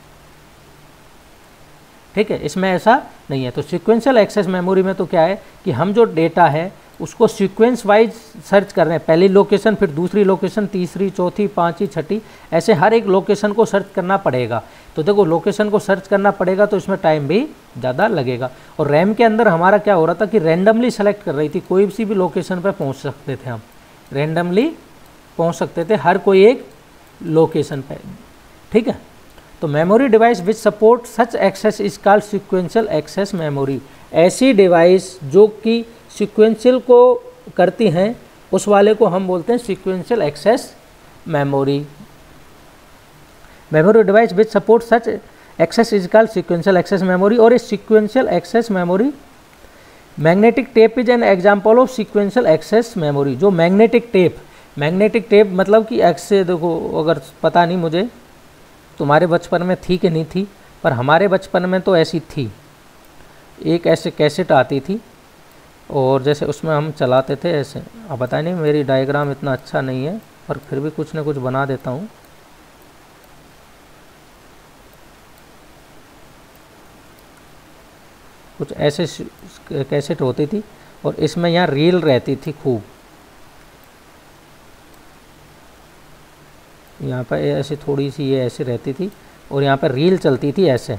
[SPEAKER 1] ठीक है, इसमें ऐसा नहीं है। तो सीक्वेंशियल एक्सेस मेमोरी में तो क्या है कि हम जो डेटा है उसको सीक्वेंस वाइज सर्च कर रहे हैं, पहली लोकेशन, फिर दूसरी लोकेशन, तीसरी, चौथी, पांचवी, छठी, ऐसे हर एक लोकेशन को सर्च करना पड़ेगा। तो देखो, लोकेशन को सर्च करना पड़ेगा तो इसमें टाइम भी ज़्यादा लगेगा। और रैम के अंदर हमारा क्या हो रहा था कि रैंडमली सेलेक्ट कर रही थी, कोई सी भी लोकेशन पर पहुँच सकते थे, हम रैंडमली पहुँच सकते थे हर कोई एक लोकेशन पर। ठीक है, तो memory device which support such access is called sequential access memory. ऐसी डिवाइस जो कि सीक्वेंशियल को करती हैं, उस वाले को हम बोलते हैं sequential access memory. Memory device which support such access is called sequential access memory. और इस sequential access memory, magnetic tape is an example of sequential access memory. जो मैग्नेटिक टेप मतलब कि ऐसे देखो, अगर पता नहीं मुझे तुम्हारे बचपन में थी कि नहीं थी, पर हमारे बचपन में तो ऐसी थी। एक ऐसे कैसेट आती थी और जैसे उसमें हम चलाते थे ऐसे। अब पता नहीं, मेरी डायग्राम इतना अच्छा नहीं है, पर फिर भी कुछ ना कुछ बना देता हूँ। कुछ ऐसे कैसेट होती थी और इसमें यहाँ रील रहती थी खूब, यहाँ पर ऐसे थोड़ी सी ये ऐसे रहती थी और यहाँ पर रील चलती थी ऐसे,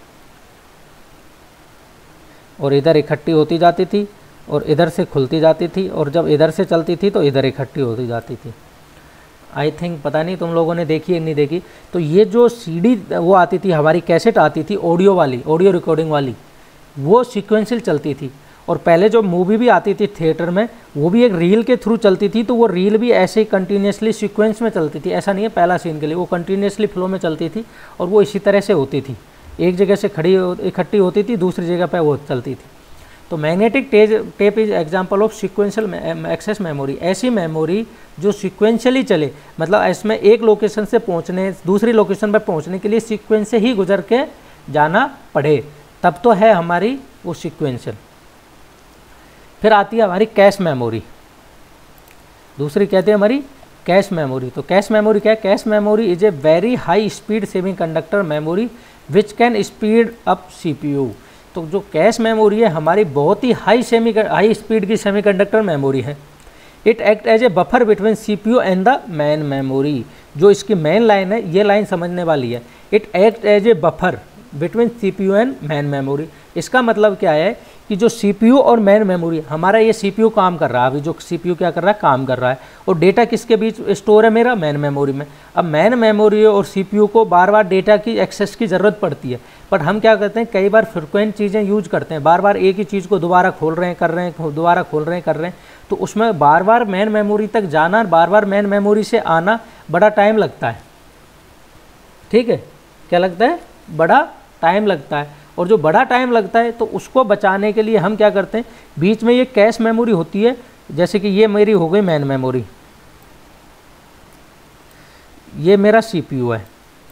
[SPEAKER 1] और इधर इकट्ठी होती जाती थी और इधर से खुलती जाती थी, और जब इधर से चलती थी तो इधर इकट्ठी होती जाती थी। आई थिंक, पता नहीं तुम लोगों ने देखी है नहीं देखी। तो ये जो सीडी वो आती थी, हमारी कैसेट आती थी ऑडियो वाली, ऑडियो रिकॉर्डिंग वाली, वो सीक्वेंशियल चलती थी। और पहले जो मूवी भी आती थी थिएटर में, वो भी एक रील के थ्रू चलती थी, तो वो रील भी ऐसे ही कंटिन्यूसली सीक्वेंस में चलती थी। ऐसा नहीं है पहला सीन के लिए, वो कंटिन्यूसली फ्लो में चलती थी और वो इसी तरह से होती थी, एक जगह से इकट्ठी होती थी, दूसरी जगह पर वो चलती थी। तो magnetic tape is example of sequential access memory. ऐसी मेमोरी जो सीक्वेंशियली चले, मतलब इसमें एक लोकेशन से पहुंचने, दूसरी लोकेशन पर पहुंचने के लिए सीक्वेंस से ही गुजर के जाना पड़े, तब तो है हमारी वो सीक्वेंशियल। फिर आती है हमारी कैश मेमोरी, दूसरी कहते हैं हमारी कैश मेमोरी। तो कैश मेमोरी क्या है? Cache memory is a very high speed semiconductor memory which can speed up CPU. तो जो कैश मेमोरी है हमारी बहुत ही हाई स्पीड की सेमीकंडक्टर मेमोरी है। It act as a buffer between CPU and the main memory. जो इसकी मेन लाइन है, ये लाइन समझने वाली है। It act as a buffer between CPU and main memory. इसका मतलब क्या है कि जो सीपीयू और मेन मेमोरी, हमारा ये सीपीयू काम कर रहा है, अभी जो सीपीयू क्या कर रहा है, काम कर रहा है, और डेटा किसके बीच स्टोर है? मेरा मेन मेमोरी में। अब मेन मेमोरी और सीपीयू को बार बार डेटा की एक्सेस की ज़रूरत पड़ती है, बट हम क्या करते हैं, कई बार फ्रिक्वेंट चीज़ें यूज करते हैं, बार बार एक ही चीज़ को दोबारा खोल रहे हैं, कर रहे हैं, दोबारा खोल रहे हैं, कर रहे हैं, तो उसमें बार बार मेन मेमोरी तक जाना, बार बार मेन मेमोरी से आना बड़ा टाइम लगता है। ठीक है, क्या लगता है? बड़ा टाइम लगता है। और जो बड़ा टाइम लगता है तो उसको बचाने के लिए हम क्या करते हैं, बीच में ये कैश मेमोरी होती है, जैसे कि ये मेरी हो गई मेन मेमोरी, ये मेरा सीपीयू है।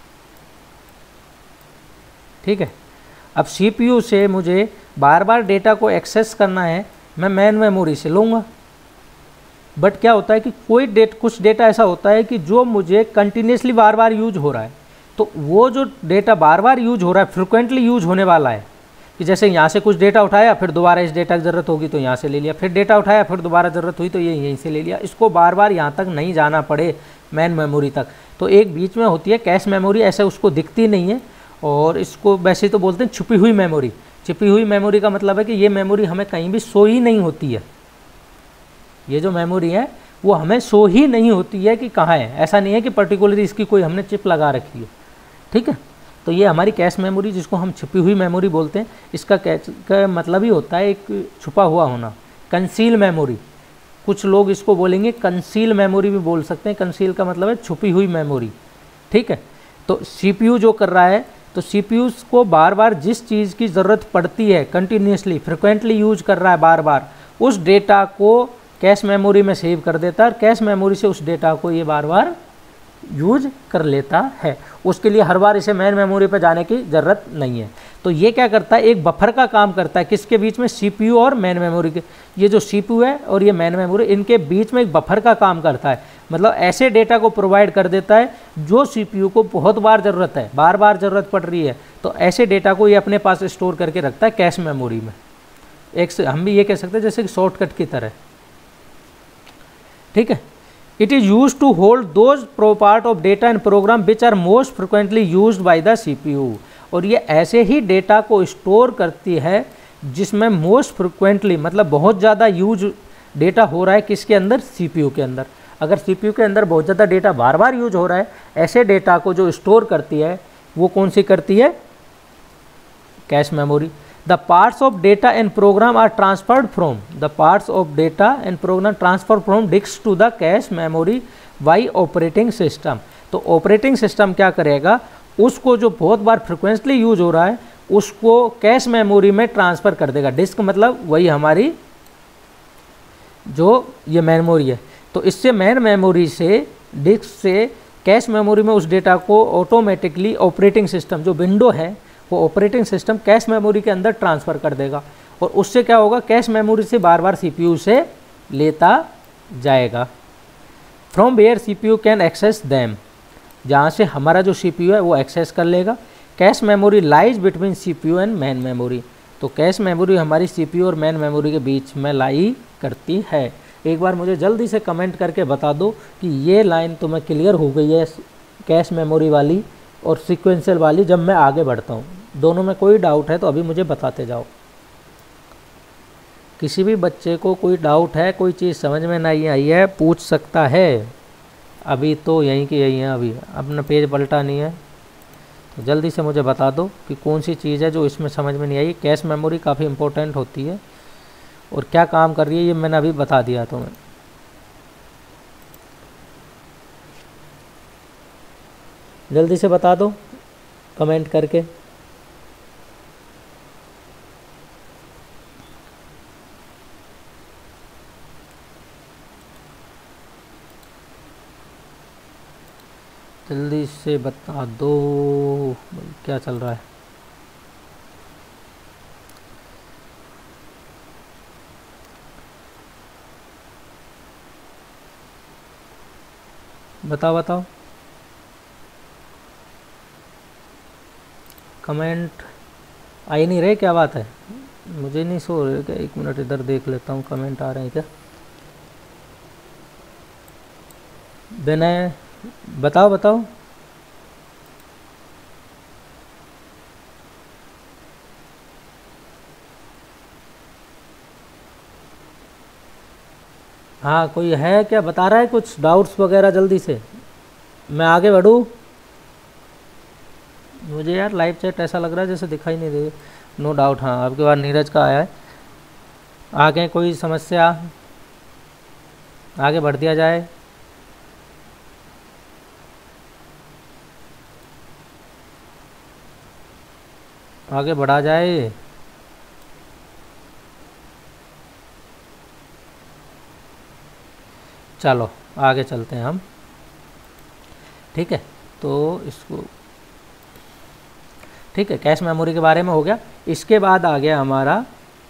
[SPEAKER 1] ठीक है, अब सीपीयू से मुझे बार बार डेटा को एक्सेस करना है, मैं मेन मेमोरी से लूँगा। बट क्या होता है कि कुछ डेटा ऐसा होता है कि जो मुझे कंटिन्यूसली बार बार यूज हो रहा है, तो वो जो डेटा बार बार यूज हो रहा है, फ्रिक्वेंटली यूज होने वाला है, कि जैसे यहाँ से कुछ डेटा उठाया, फिर दोबारा इस डेटा की ज़रूरत होगी तो यहाँ से ले लिया, फिर डेटा उठाया, फिर दोबारा ज़रूरत हुई तो ये यहीं से ले लिया, इसको बार बार यहाँ तक नहीं जाना पड़े मेन मेमोरी तक। तो एक बीच में होती है कैश मेमोरी, ऐसे उसको दिखती नहीं है, और इसको वैसे तो बोलते हैं छुपी हुई मेमोरी। छुपी हुई मेमोरी का मतलब है कि ये मेमोरी हमें कहीं भी शो ही नहीं होती है। ये जो मेमोरी है वो हमें शो ही नहीं होती है कि कहाँ है, ऐसा नहीं है कि पर्टिकुलरली इसकी कोई हमने चिप लगा रखी है। ठीक है, तो ये हमारी कैश मेमोरी, जिसको हम छुपी हुई मेमोरी बोलते हैं, इसका कैश का मतलब ही होता है एक छुपा हुआ होना, कंसील मेमोरी। कुछ लोग इसको बोलेंगे कंसील मेमोरी भी बोल सकते हैं। कंसील का मतलब है छुपी हुई मेमोरी। ठीक है, तो सीपीयू जो कर रहा है, तो सीपीयू को बार बार जिस चीज़ की ज़रूरत पड़ती है, कंटिन्यूसली फ्रिक्वेंटली यूज कर रहा है बार बार, उस डेटा को कैश मेमोरी में सेव कर देता है, और कैश मेमोरी से उस डेटा को ये बार बार यूज कर लेता है। उसके लिए हर बार इसे मेन मेमोरी पर जाने की ज़रूरत नहीं है। तो ये क्या करता है, एक बफर का काम करता है, किसके बीच में? सीपीयू और मेन मेमोरी के। ये जो सीपीयू है और ये मेन मेमोरी, इनके बीच में एक बफर का काम करता है। मतलब ऐसे डेटा को प्रोवाइड कर देता है जो सीपीयू को बहुत बार ज़रूरत है, बार बार ज़रूरत पड़ रही है, तो ऐसे डेटा को ये अपने पास स्टोर करके रखता है कैश मेमोरी में। एक हम भी ये कह सकते हैं जैसे कि शॉर्टकट की तरह। ठीक है, it is use to hold those part of data and program which are most frequently use by the CPU. और ये ऐसे ही डेटा को स्टोर करती है जिसमें मोस्ट फ्रिक्वेंटली, मतलब बहुत ज़्यादा यूज डेटा हो रहा है, किसके अंदर? सीपीयू के अंदर। अगर सीपीयू के अंदर बहुत ज़्यादा डेटा बार बार यूज हो रहा है, ऐसे डेटा को जो स्टोर करती है वो कौन सी करती है? Cache memory. The parts of data and program are transferred from disk to the cache memory by operating system. तो ऑपरेटिंग सिस्टम क्या करेगा, उसको जो बहुत बार फ्रिक्वेंटली यूज हो रहा है उसको कैश मेमोरी में ट्रांसफ़र कर देगा। डिस्क मतलब वही हमारी जो ये मेमोरी है। तो इससे मेन मेमोरी से, डिस्क से कैश मेमोरी में उस डेटा को ऑटोमेटिकली ऑपरेटिंग सिस्टम, जो विंडो है वो ऑपरेटिंग सिस्टम कैश मेमोरी के अंदर ट्रांसफ़र कर देगा। और उससे क्या होगा, कैश मेमोरी से बार बार सीपीयू से लेता जाएगा। From where CPU can access them, जहाँ से हमारा जो सीपीयू है वो एक्सेस कर लेगा। Cache memory lies between CPU and main memory. तो कैश मेमोरी हमारी सीपीयू और मेन मेमोरी के बीच में लाई करती है। एक बार मुझे जल्दी से कमेंट करके बता दो कि ये लाइन तुम्हें क्लियर हो गई है, कैश मेमोरी वाली और सीक्वेंशियल वाली। जब मैं आगे बढ़ता हूँ, दोनों में कोई डाउट है तो अभी मुझे बताते जाओ। किसी भी बच्चे को कोई डाउट है, कोई चीज़ समझ में नहीं आई है, पूछ सकता है। अभी तो यहीं की यहीं है, अभी अपना पेज पलटा नहीं है, तो जल्दी से मुझे बता दो कि कौन सी चीज़ है जो इसमें समझ में नहीं आई। कैश मेमोरी काफ़ी इंपॉर्टेंट होती है और क्या काम कर रही है ये मैंने अभी बता दिया तुम्हें। जल्दी से बता दो कमेंट करके। जल्दी से बता दो क्या चल रहा है। बताओ बताओ, कमेंट आ ही नहीं रहे, क्या बात है? मुझे नहीं सो रहे क्या? एक मिनट इधर देख लेता हूँ, कमेंट आ रहे हैं क्या। विनय बताओ बताओ। हाँ, कोई है क्या बता रहा है कुछ डाउट्स वगैरह? जल्दी से मैं आगे बढ़ूँ। मुझे यार लाइव चैट ऐसा लग रहा है जैसे दिखाई नहीं दे। नो डाउट, हाँ आपके बाद नीरज का आया है। आगे कोई समस्या? आगे बढ़ दिया जाए। आगे बढ़ा जाए। चलो आगे चलते हैं हम, ठीक है। तो इसको ठीक है, कैश मेमोरी के बारे में हो गया। इसके बाद आ गया हमारा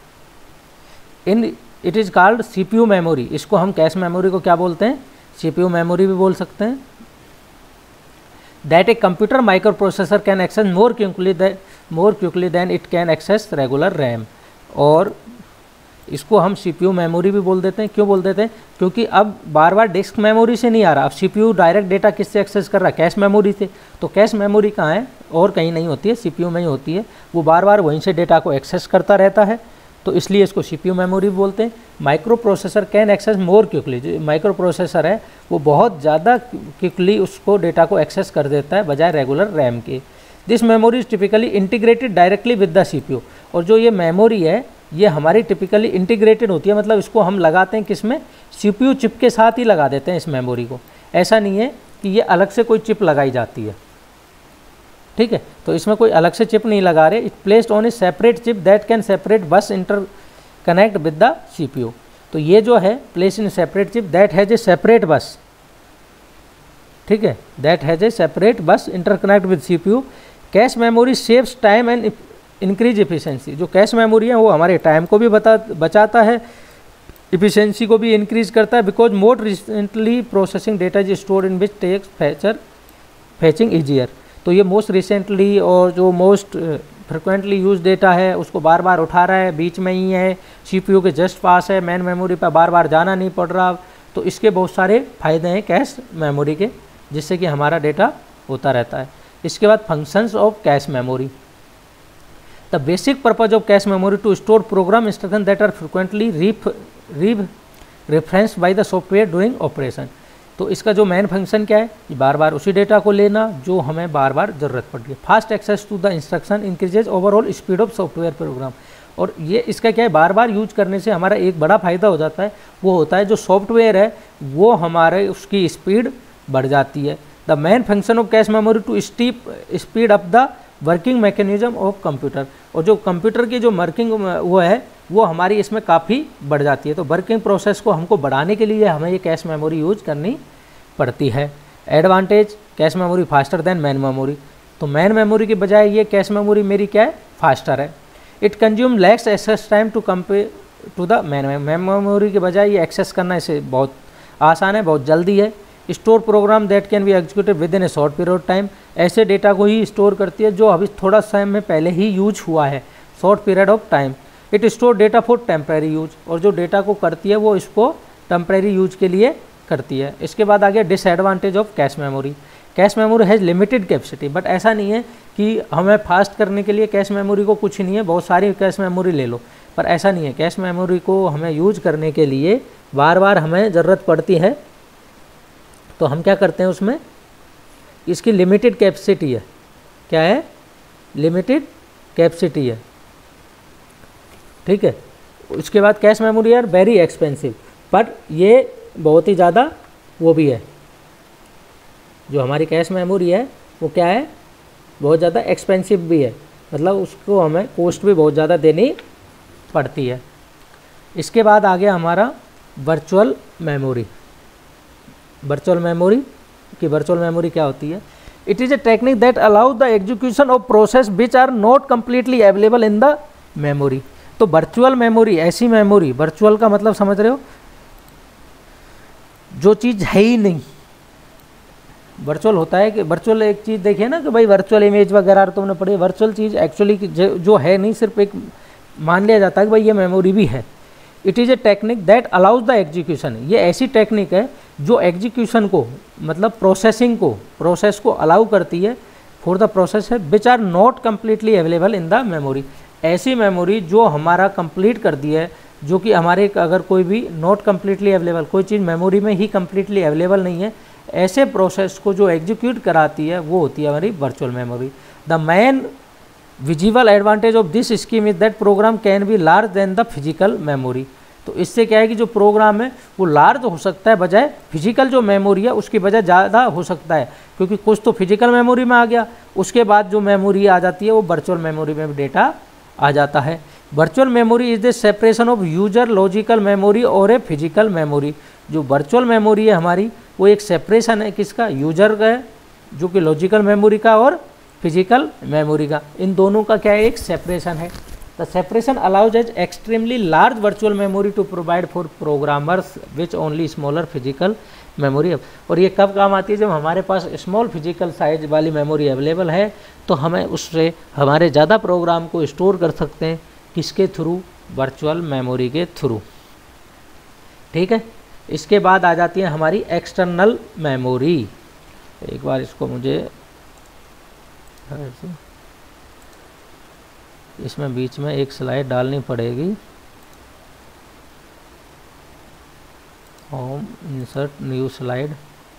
[SPEAKER 1] it is called CPU memory. इसको हम कैश मेमोरी को क्या बोलते हैं, सीपीयू मेमोरी भी बोल सकते हैं। That a computer microprocessor can access more quickly than it can access regular RAM. और इसको हम सीपीयू मेमोरी भी बोल देते हैं। क्यों बोल देते हैं, क्योंकि अब बार बार डिस्क मेमोरी से नहीं आ रहा, अब सीपीयू डायरेक्ट डेटा किससे एक्सेस कर रहा है, कैश मेमोरी से। तो कैश मेमोरी कहाँ है, और कहीं नहीं होती है, सीपीयू में ही होती है। वो बार बार वहीं से डेटा को एक्सेस करता रहता है, तो इसलिए इसको सीपीयू मेमोरी बोलते हैं। Microprocessor can access more quickly, जो माइक्रो प्रोसेसर है वो बहुत ज़्यादा क्विकली उसको डेटा को एक्सेस कर देता है बजाय रेगुलर रैम के। This memory is typically integrated directly with the CPU. और जो ये मेमोरी है ये हमारी टिपिकली इंटीग्रेटेड होती है, मतलब इसको हम लगाते हैं किस में, सीपीयू चिप के साथ ही लगा देते हैं इस मेमोरी को। ऐसा नहीं है कि ये अलग से कोई चिप लगाई जाती है, ठीक है। तो इसमें कोई अलग से चिप नहीं लगा रहे। It placed on a separate chip that can separate bus interconnect with the CPU. तो ये जो है place in separate chip that has a separate bus, ठीक है, that has a separate bus interconnect with CPU. Cache memory saves time and increase efficiency. जो cache memory है वो हमारे टाइम को भी बचाता है, एफिशिएंसी को भी इंक्रीज करता है। Because more recently processing data is stored in which takes fetching easier. तो ये मोस्ट रिसेंटली और जो मोस्ट फ्रिक्वेंटली यूज डेटा है उसको बार बार उठा रहा है, बीच में ही है, सीपीयू के जस्ट पास है, मेन मेमोरी पर बार बार जाना नहीं पड़ रहा। तो इसके बहुत सारे फ़ायदे हैं कैश मेमोरी के, जिससे कि हमारा डेटा होता रहता है। इसके बाद functions of cache memory. The basic purpose of cache memory to store program instruction that are frequently referenced by the software during operation. तो इसका जो मेन फंक्शन क्या है, कि बार बार उसी डेटा को लेना जो हमें बार बार ज़रूरत पड़ रही है। Fast access to the instruction increases overall speed of software program. और ये इसका क्या है, बार बार यूज करने से हमारा एक बड़ा फ़ायदा हो जाता है, वो होता है जो सॉफ्टवेयर है वो हमारे उसकी स्पीड बढ़ जाती है। The main function of cache memory to speed up the working mechanism of computer. और जो कंप्यूटर की जो वर्किंग वो है वो हमारी इसमें काफ़ी बढ़ जाती है। तो वर्किंग प्रोसेस को हमको बढ़ाने के लिए हमें ये कैश मेमोरी यूज करनी पड़ती है। Advantage, cache memory faster than main memory. तो मैन मेमोरी के बजाय ये कैश मेमोरी मेरी क्या है, फास्टर है। It consume less access time to compare to the main memory के बजाय ये एक्सेस करना इसे बहुत आसान है, बहुत जल्दी है। Store program that can be executed within a short period of time. ऐसे डेटा को ही स्टोर करती है जो अभी थोड़ा समय पहले ही यूज हुआ है, short period of time. It store data for temporary use. और जो डेटा को करती है वो इसको टेम्प्रेरी यूज के लिए करती है। इसके बाद आ गया disadvantage of cache memory. Cache memory has limited capacity. But ऐसा नहीं है कि हमें फास्ट करने के लिए कैश मेमोरी को कुछ नहीं है, बहुत सारी कैश मेमोरी ले लो, पर ऐसा नहीं है। कैश मेमोरी को हमें यूज करने के लिए बार बार हमें ज़रूरत पड़ती है, तो हम क्या करते हैं उसमें, इसकी लिमिटेड कैपेसिटी है। क्या है, लिमिटेड कैपेसिटी है, ठीक है। उसके बाद cache memory are very expensive, but ये बहुत ही ज़्यादा वो भी है, जो हमारी कैश मेमोरी है वो क्या है, बहुत ज़्यादा एक्सपेंसिव भी है, मतलब उसको हमें कॉस्ट भी बहुत ज़्यादा देनी पड़ती है। इसके बाद आ गया हमारा वर्चुअल मेमोरी। वर्चुअल मेमोरी क्या होती है, it is a technique that allow the execution of process which are not completely available in the memory. तो वर्चुअल मेमोरी ऐसी मेमोरी, वर्चुअल का मतलब समझ रहे हो, जो चीज़ है ही नहीं। वर्चुअल होता है कि वर्चुअल एक चीज़ देखिए ना कि भाई वर्चुअल इमेज वगैरह तुमने पढ़ी, वर्चुअल चीज़ एक्चुअली जो है नहीं, सिर्फ एक मान लिया जाता है कि भाई ये मेमोरी भी है। It is a technique that allows the execution. ये ऐसी टेक्निक है जो एग्जीक्यूशन को, मतलब प्रोसेस को अलाउ करती है फॉर द प्रोसेस है which are not completely available in the memory. ऐसी मेमोरी जो हमारा कंप्लीट कर दी है, जो कि हमारे अगर कोई भी नॉट कम्प्लीटली अवेलेबल, कोई चीज़ मेमोरी में ही कम्प्लीटली अवेलेबल नहीं है, ऐसे प्रोसेस को जो एग्जीक्यूट कराती है वो होती है हमारी virtual memory. The main visible advantage of this scheme is that program can be large than the physical memory. तो इससे क्या है कि जो प्रोग्राम है वो लार्ज हो सकता है, बजाय फिजिकल जो मेमोरी है उसकी बजाय ज़्यादा हो सकता है, क्योंकि कुछ तो फिजिकल मेमोरी में आ गया, उसके बाद जो मेमोरी आ जाती है वो वर्चुअल मेमोरी में भी डेटा आ जाता है। Virtual memory is the separation of user logical memory और ए फिजिकल मेमोरी। जो वर्चुअल मेमोरी है हमारी वो एक सेपरेशन है किसका, यूजर का है जो कि लॉजिकल मेमोरी का और फिजिकल मेमोरी का, इन दोनों का क्या है, एक सेपरेशन है। The separation allows as extremely large virtual memory to provide for programmers which only smaller physical memory. और ये कब काम आती है, जब हमारे पास स्मॉल फिजिकल साइज वाली मेमोरी अवेलेबल है तो हमें उससे हमारे ज़्यादा प्रोग्राम को स्टोर कर सकते हैं, किसके थ्रू, वर्चुअल मेमोरी के थ्रू। ठीक है, इसके बाद आ जाती है हमारी एक्सटर्नल मेमोरी। एक बार इसको मुझे इसमें बीच में एक स्लाइड डालनी पड़ेगी। Home, insert new slide.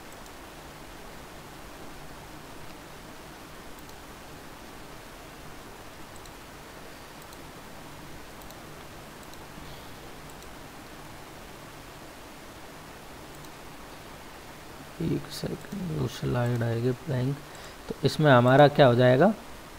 [SPEAKER 1] एक सेकंड, न्यू स्लाइड आएगी ब्लैंक, तो इसमें हमारा क्या हो जाएगा,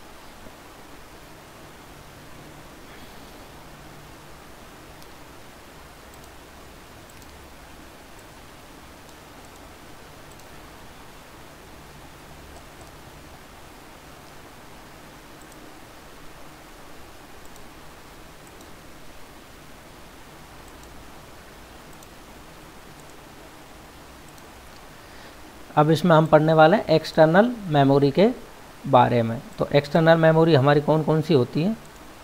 [SPEAKER 1] अब इसमें हम पढ़ने वाले हैं एक्सटर्नल मेमोरी के बारे में। तो एक्सटर्नल मेमोरी हमारी कौन कौन सी होती है,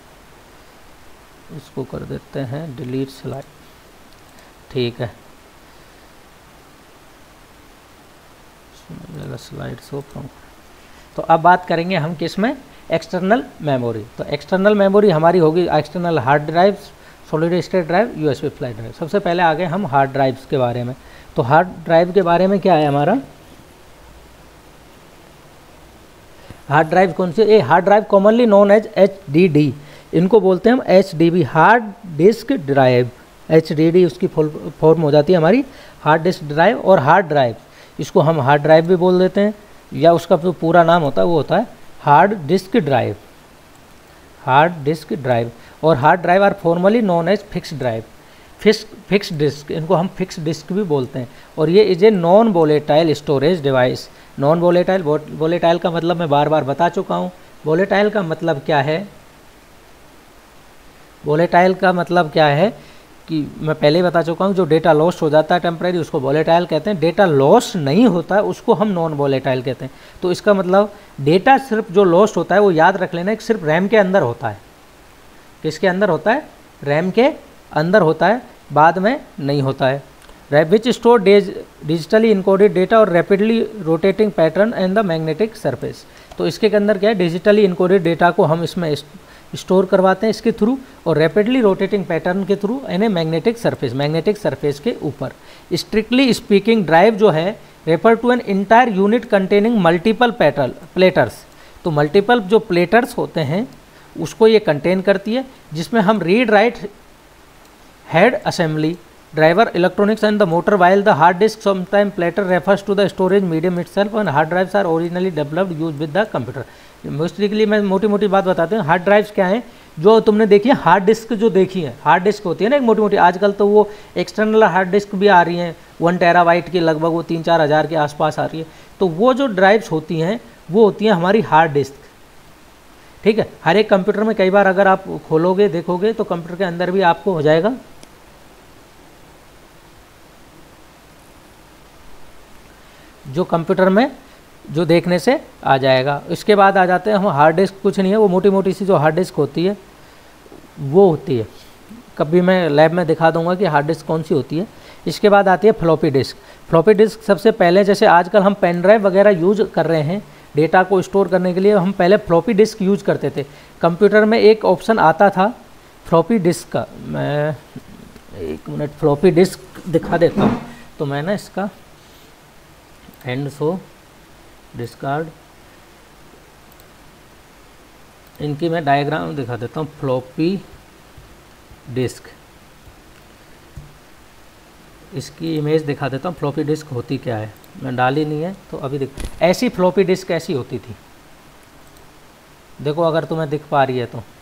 [SPEAKER 1] इसको कर देते हैं डिलीट स्लाइड। ठीक है, स्लाइड शो। तो अब बात करेंगे हम किस में, एक्सटर्नल मेमोरी। तो एक्सटर्नल मेमोरी हमारी होगी external hard drive, solid state drive, USB flash drive. सबसे पहले आगे हम हार्ड ड्राइव्स के बारे में। तो हार्ड ड्राइव के बारे में क्या है हमारा, हार्ड ड्राइव कौन सी, a hard drive commonly known as HDD, इनको बोलते हैं हम HDD, hard disk drive. HDD उसकी फॉर्म हो जाती है हमारी हार्ड डिस्क ड्राइव। और हार्ड ड्राइव, इसको हम हार्ड ड्राइव भी बोल देते हैं, या उसका जो पूरा नाम होता है वो होता है hard disk drive, hard disk drive. और hard drive are formally known as fix drive, fix disk, इनको हम फिक्स डिस्क भी बोलते हैं। और ये is a non volatile storage device. Non volatile, volatile का मतलब मैं बार बार बता चुका हूँ। वोलेटाइल का मतलब क्या है, वोलेटाइल का मतलब क्या है कि मैं पहले ही बता चुका हूँ, जो डेटा लॉस हो जाता है टेम्परेरी उसको वोलेटाइल कहते हैं, डेटा लॉस नहीं होता है उसको हम नॉन वोलेटाइल कहते हैं। तो इसका मतलब डेटा सिर्फ जो लॉस होता है वो याद रख लेना कि सिर्फ रैम के अंदर होता है। किसके अंदर होता है, रैम के अंदर होता है, बाद में नहीं होता है। Which store digitally encoded data और rapidly rotating pattern and the magnetic surface. तो इसके अंदर क्या है, डिजिटली इनकोडेड डेटा को हम इसमें स्टोर करवाते हैं इसके थ्रू, और रैपिडली रोटेटिंग पैटर्न के थ्रू यानी मैग्नेटिक सरफेस के ऊपर। स्ट्रिक्टली स्पीकिंग ड्राइव जो है refer to an entire unit containing multiple platters. तो मल्टीपल जो प्लेटर्स होते हैं उसको ये कंटेन करती है, जिसमें हम read write head assembly, driver electronics and the motor, while the hard disk sometime platter refers to the storage medium itself, and hard drives are originally developed use with the computer. Mostly मैं मोटी मोटी बात बताते हैं। Hard drives क्या हैं, जो तुमने देखी है हार्ड डिस्क, जो देखी है हार्ड डिस्क होती है ना एक मोटी मोटी, आजकल तो वो एक्सटर्नल हार्ड डिस्क भी आ रही हैं 1 टेराबाइट की, लगभग वो 3-4 हज़ार के आसपास आ रही है। तो वो जो ड्राइव्स होती हैं वो होती हैं हमारी हार्ड डिस्क। ठीक है, हर एक कंप्यूटर में कई बार अगर आप खोलोगे देखोगे तो कंप्यूटर के अंदर भी आपको हो जाएगा, जो कंप्यूटर में जो देखने से आ जाएगा। इसके बाद आ जाते हैं हम हार्ड डिस्क, कुछ नहीं है, वो मोटी मोटी सी जो हार्ड डिस्क होती है वो होती है, कभी मैं लैब में दिखा दूंगा कि हार्ड डिस्क कौन सी होती है। इसके बाद आती है फ्लॉपी डिस्क। फ्लॉपी डिस्क सबसे पहले, जैसे आजकल हम पेन ड्राइव वगैरह यूज कर रहे हैं डेटा को स्टोर करने के लिए, हम पहले फ्लॉपी डिस्क यूज करते थे। कंप्यूटर में एक ऑप्शन आता था फ्लॉपी डिस्क का, मैं 1 मिनट फ्लॉपी डिस्क दिखा देता हूँ। तो मैं ना इसका एंड सो डिस्कार्ड, इनकी मैं डायग्राम दिखा देता हूँ। फ्लॉपी डिस्क, इसकी इमेज दिखा देता हूँ फ्लॉपी डिस्क होती क्या है। मैं डाली नहीं है तो अभी देख, ऐसी फ्लॉपी डिस्क ऐसी होती थी। देखो अगर तुम्हें दिख पा रही है तो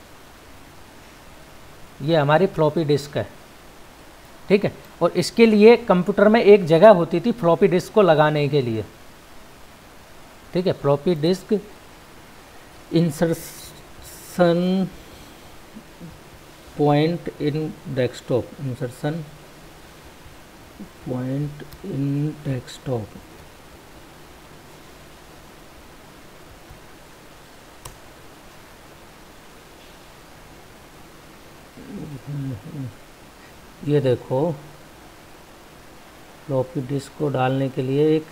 [SPEAKER 1] ये हमारी फ्लॉपी डिस्क है, ठीक है। और इसके लिए कंप्यूटर में एक जगह होती थी फ्लॉपी डिस्क को लगाने के लिए, ठीक है। Floppy disk insertion point in desktop, insertion point in desktop. ये देखो फ्लॉपी डिस्क को डालने के लिए एक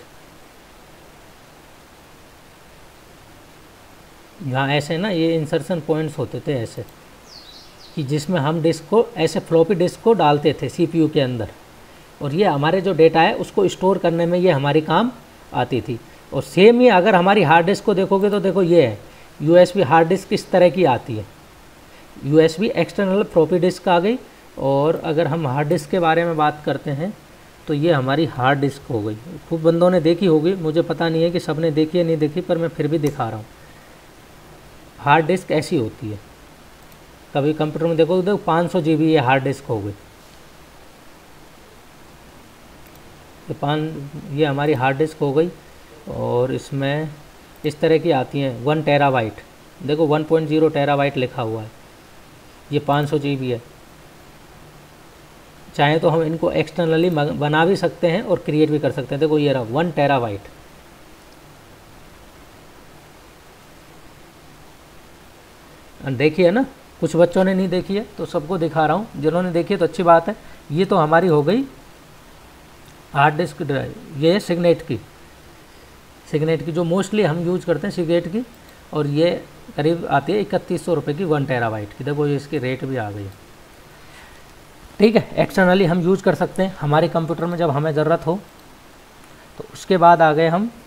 [SPEAKER 1] यहाँ ऐसे ना ये इंसर्शन पॉइंट्स होते थे ऐसे, कि जिसमें हम डिस्क को ऐसे फ्लॉपी डिस्क को डालते थे सीपीयू के अंदर, और ये हमारे जो डेटा है उसको स्टोर करने में ये हमारी काम आती थी। और सेम ही अगर हमारी हार्ड डिस्क को देखोगे तो देखो ये है यूएसबी हार्ड डिस्क किस तरह की आती है। यूएसबी एक्सटर्नल फ्लॉपी डिस्क आ गई। और अगर हम हार्ड डिस्क के बारे में बात करते हैं तो ये हमारी हार्ड डिस्क हो गई। खूब बंदों ने देखी होगी, मुझे पता नहीं है कि सब ने देखी है नहीं देखी, पर मैं फिर भी दिखा रहा हूँ। हार्ड डिस्क ऐसी होती है, कभी कंप्यूटर में देखो तो 500 GB ये हार्ड डिस्क हो गई। ये हमारी हार्ड डिस्क हो गई। और इसमें इस तरह की आती हैं 1 टेराबाइट, देखो 1.0 टेराबाइट लिखा हुआ है, ये 500 GB है। चाहे तो हम इनको एक्सटर्नली बना भी सकते हैं और क्रिएट भी कर सकते हैं। देखो ये रहा 1 टेराबाइट। देखिए ना, कुछ बच्चों ने नहीं देखी है तो सबको दिखा रहा हूँ, जिन्होंने देखी है तो अच्छी बात है। ये तो हमारी हो गई हार्ड डिस्क ड्राइव। ये है सिग्नेट की जो मोस्टली हम यूज करते हैं सिग्नेट की, और ये करीब आती है 3100 रुपये की 1 टेराबाइट की। देखो ये इसकी रेट भी आ गई है, ठीक है। एक्सटर्नली हम यूज कर सकते हैं हमारे कंप्यूटर में जब हमें ज़रूरत हो। तो उसके बाद आ गए हम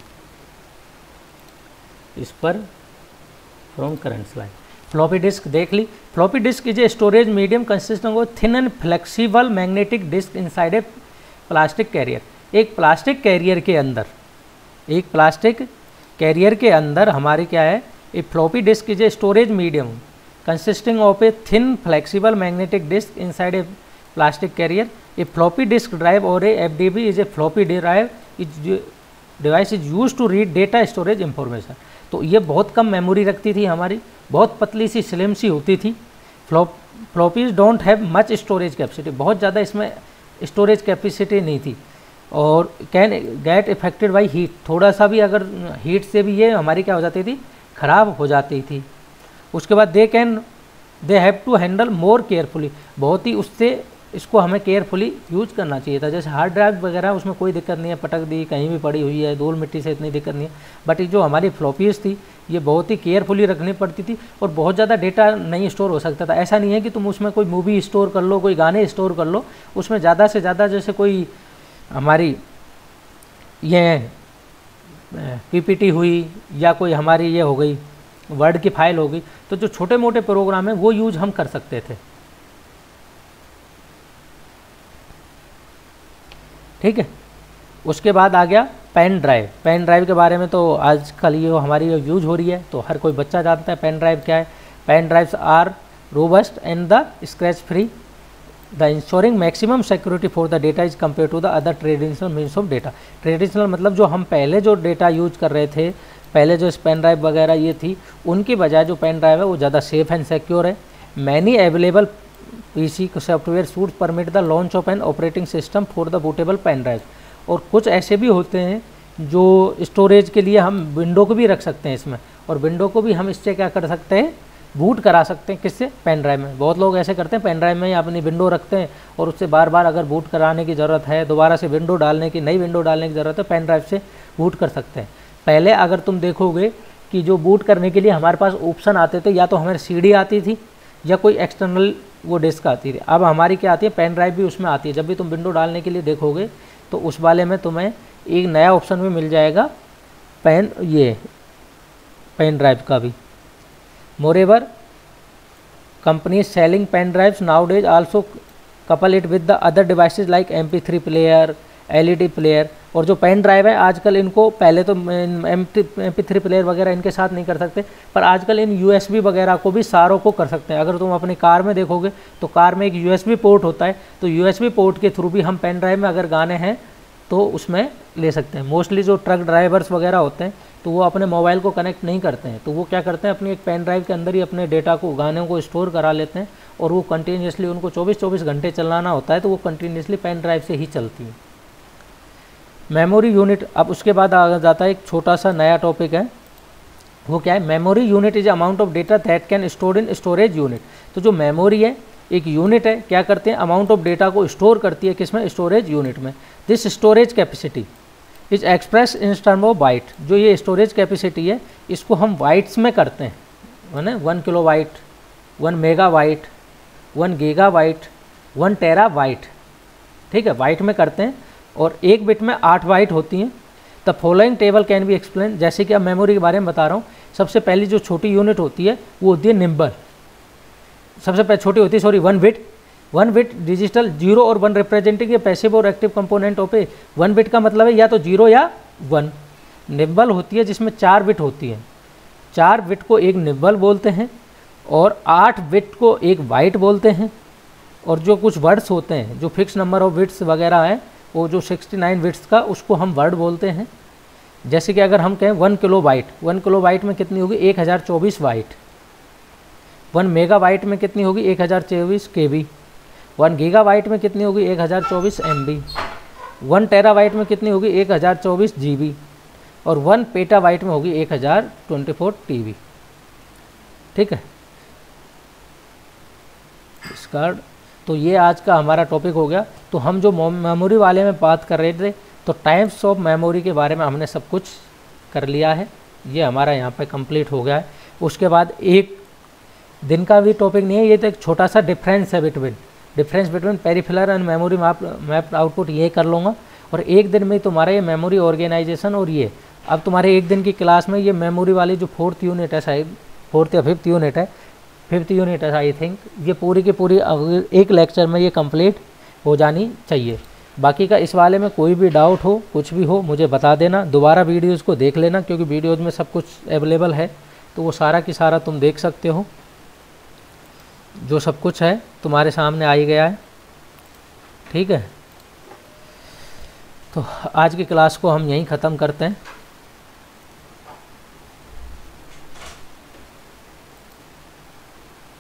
[SPEAKER 1] इस पर from current slide. Floppy disk देख ली। Floppy disk is a storage medium consisting of thin and flexible magnetic disk inside a plastic carrier. एक प्लास्टिक कैरियर के अंदर हमारी क्या है, a floppy disk is a storage medium consisting of a thin flexible magnetic disk inside a plastic carrier. A floppy disk drive or a FDB is a floppy drive. Device is used to read data storage information. तो ये बहुत कम memory रखती थी हमारी, बहुत पतली सी slim सी होती थी। Floppies don't have much storage capacity, बहुत ज़्यादा इसमें स्टोरेज कैपेसिटी नहीं थी। और can get affected by heat, थोड़ा सा भी अगर हीट से भी ये हमारी क्या हो जाती थी, ख़राब हो जाती थी। उसके बाद they have to handle more carefully, बहुत ही उससे इसको हमें केयरफुली यूज करना चाहिए था। जैसे हार्ड ड्राइव वगैरह उसमें कोई दिक्कत नहीं है, पटक दी कहीं भी पड़ी हुई है, धूल मिट्टी से इतनी दिक्कत नहीं है। बट ये जो हमारी फ्लॉपीज थी ये बहुत ही केयरफुली रखनी पड़ती थी, और बहुत ज़्यादा डेटा नहीं स्टोर हो सकता था। ऐसा नहीं है कि तुम उसमें कोई मूवी स्टोर कर लो, कोई गाने स्टोर कर लो, उसमें ज़्यादा से ज़्यादा जैसे कोई हमारी ये PPT हुई या कोई हमारी ये हो गई वर्ड की फाइल हो गई, तो जो छोटे मोटे प्रोग्राम है वो यूज हम कर सकते थे, ठीक है। उसके बाद आ गया पेन ड्राइव। पेन ड्राइव के बारे में तो आजकल ये हमारी यूज हो रही है, तो हर कोई बच्चा जानता है पेन ड्राइव क्या है। Pen drives are robust and the scratch free, the ensuring maximum security for the data is compare to the other traditional means of data. Traditional मतलब जो हम पहले जो डेटा यूज कर रहे थे, पहले जो पेन ड्राइव वगैरह ये थी, उनकी बजाय जो पेन ड्राइव है वो ज़्यादा सेफ एंड सिक्योर है। Many available PC software suite permit the launch of an operating system for the bootable pen drive. और कुछ ऐसे भी होते हैं जो स्टोरेज के लिए हम विंडो को भी रख सकते हैं इसमें, और विंडो को भी हम इससे क्या कर सकते हैं, बूट करा सकते हैं। किससे? पेन ड्राइव में। बहुत लोग ऐसे करते हैं, पेन ड्राइव में ही अपनी विंडो रखते हैं और उससे बार बार अगर बूट कराने की ज़रूरत है, दोबारा से विंडो डालने की, नई विंडो डालने की ज़रूरत है, पेन ड्राइव से बूट कर सकते हैं। पहले अगर तुम देखोगे कि जो बूट करने के लिए हमारे पास ऑप्शन आते थे, या तो हमारी CD आती थी या कोई एक्सटर्नल वो डिस्क आती थी। अब हमारी क्या आती है, पेन ड्राइव भी उसमें आती है। जब भी तुम विंडो डालने के लिए देखोगे तो उस वाले में तुम्हें एक नया ऑप्शन भी मिल जाएगा, पेन ड्राइव का भी। Moreover company selling pen drives nowadays also couple it with the other devices like MP3 player, LED player. और जो पेन ड्राइव है आजकल इनको, पहले तो MP3 प्लेयर वगैरह इनके साथ नहीं कर सकते, पर आजकल इन USB वगैरह को भी सारों को कर सकते हैं। अगर तुम अपनी कार में देखोगे तो कार में एक USB पोर्ट होता है, तो USB पोर्ट के थ्रू भी हम पेन ड्राइव में अगर गाने हैं तो उसमें ले सकते हैं। मोस्टली जो ट्रक ड्राइवर्स वगैरह होते हैं तो वो अपने मोबाइल को कनेक्ट नहीं करते हैं, तो वो क्या करते हैं, अपनी एक पेन ड्राइव के अंदर ही अपने डेटा को, गानों को स्टोर करा लेते हैं, और वो कंटिन्यूसली उनको 24-24 घंटे चलाना होता है, तो वो कंटिन्यूसली पेन ड्राइव से ही चलती है। मेमोरी यूनिट, अब उसके बाद आ जाता है एक छोटा सा नया टॉपिक है, वो क्या है, memory unit is amount of data that can store in storage unit. तो जो मेमोरी है एक यूनिट है, क्या करते हैं, अमाउंट ऑफ डेटा को स्टोर करती है, किसमें, स्टोरेज यूनिट में। This storage capacity is express in term of byte. जो ये स्टोरेज कैपेसिटी है इसको हम बाइट्स में करते हैं, है ना, 1 किलोबाइट, 1 मेगाबाइट, 1 गीगाबाइट, 1 टेराबाइट, ठीक है, बाइट में करते हैं। और एक बिट में 8 बाइट होती हैं। The following table can be explain. जैसे कि अब मेमोरी के बारे में बता रहा हूँ, सबसे पहली जो छोटी यूनिट होती है वो होती है निम्बल। सबसे पहले छोटी होती है, सॉरी, 1 बिट। 1 बिट डिजिटल 0 और 1 रिप्रेजेंटिंग ए पैसिव और active component of a. 1 bit का मतलब है या तो 0 या 1। निम्बल होती है जिसमें 4 बिट होती है। 4 बिट को एक निम्बल बोलते हैं, और 8 बिट को एक बाइट बोलते हैं। और जो कुछ वर्ड्स होते हैं, जो फिक्स नंबर ऑफ बिट्स वगैरह है, वो जो 69 बिट्स का, उसको हम वर्ड बोलते हैं। जैसे कि अगर हम कहें 1 किलोबाइट, 1 किलोबाइट में कितनी होगी, 1024 बाइट। 1 मेगाबाइट में कितनी होगी, 1024 KB। 1 गीगाबाइट में कितनी होगी, 1024 MB। 1 टेराबाइट में कितनी होगी, 1024 GB। और 1 पेटाबाइट में होगी 1024 TB। ठीक है, डिस्कार्ड। तो ये आज का हमारा टॉपिक हो गया। तो हम जो मेमोरी वाले में बात कर रहे थे, तो टाइप्स ऑफ मेमोरी के बारे में हमने सब कुछ कर लिया है। ये हमारा यहाँ पे कंप्लीट हो गया है। उसके बाद एक दिन का भी टॉपिक नहीं है, ये तो एक छोटा सा डिफरेंस है between peripheral and memory map output, ये कर लूँगा। और एक दिन में तुम्हारा ये मेमोरी ऑर्गेनाइजेशन, और ये अब तुम्हारे एक दिन की क्लास में ये मेमोरी वाली जो 4th यूनिट है, शायद 4th या 5th यूनिट है, 5th यूनिट है आई थिंक, ये पूरी की पूरी एक लेक्चर में ये कंप्लीट हो जानी चाहिए। बाकी का इस वाले में कोई भी डाउट हो, कुछ भी हो, मुझे बता देना। दोबारा वीडियोज़ को देख लेना, क्योंकि वीडियोज़ में सब कुछ अवेलेबल है, तो वो सारा की सारा तुम देख सकते हो। जो सब कुछ है तुम्हारे सामने आ ही गया है। ठीक है, तो आज की क्लास को हम यहीं ख़त्म करते हैं।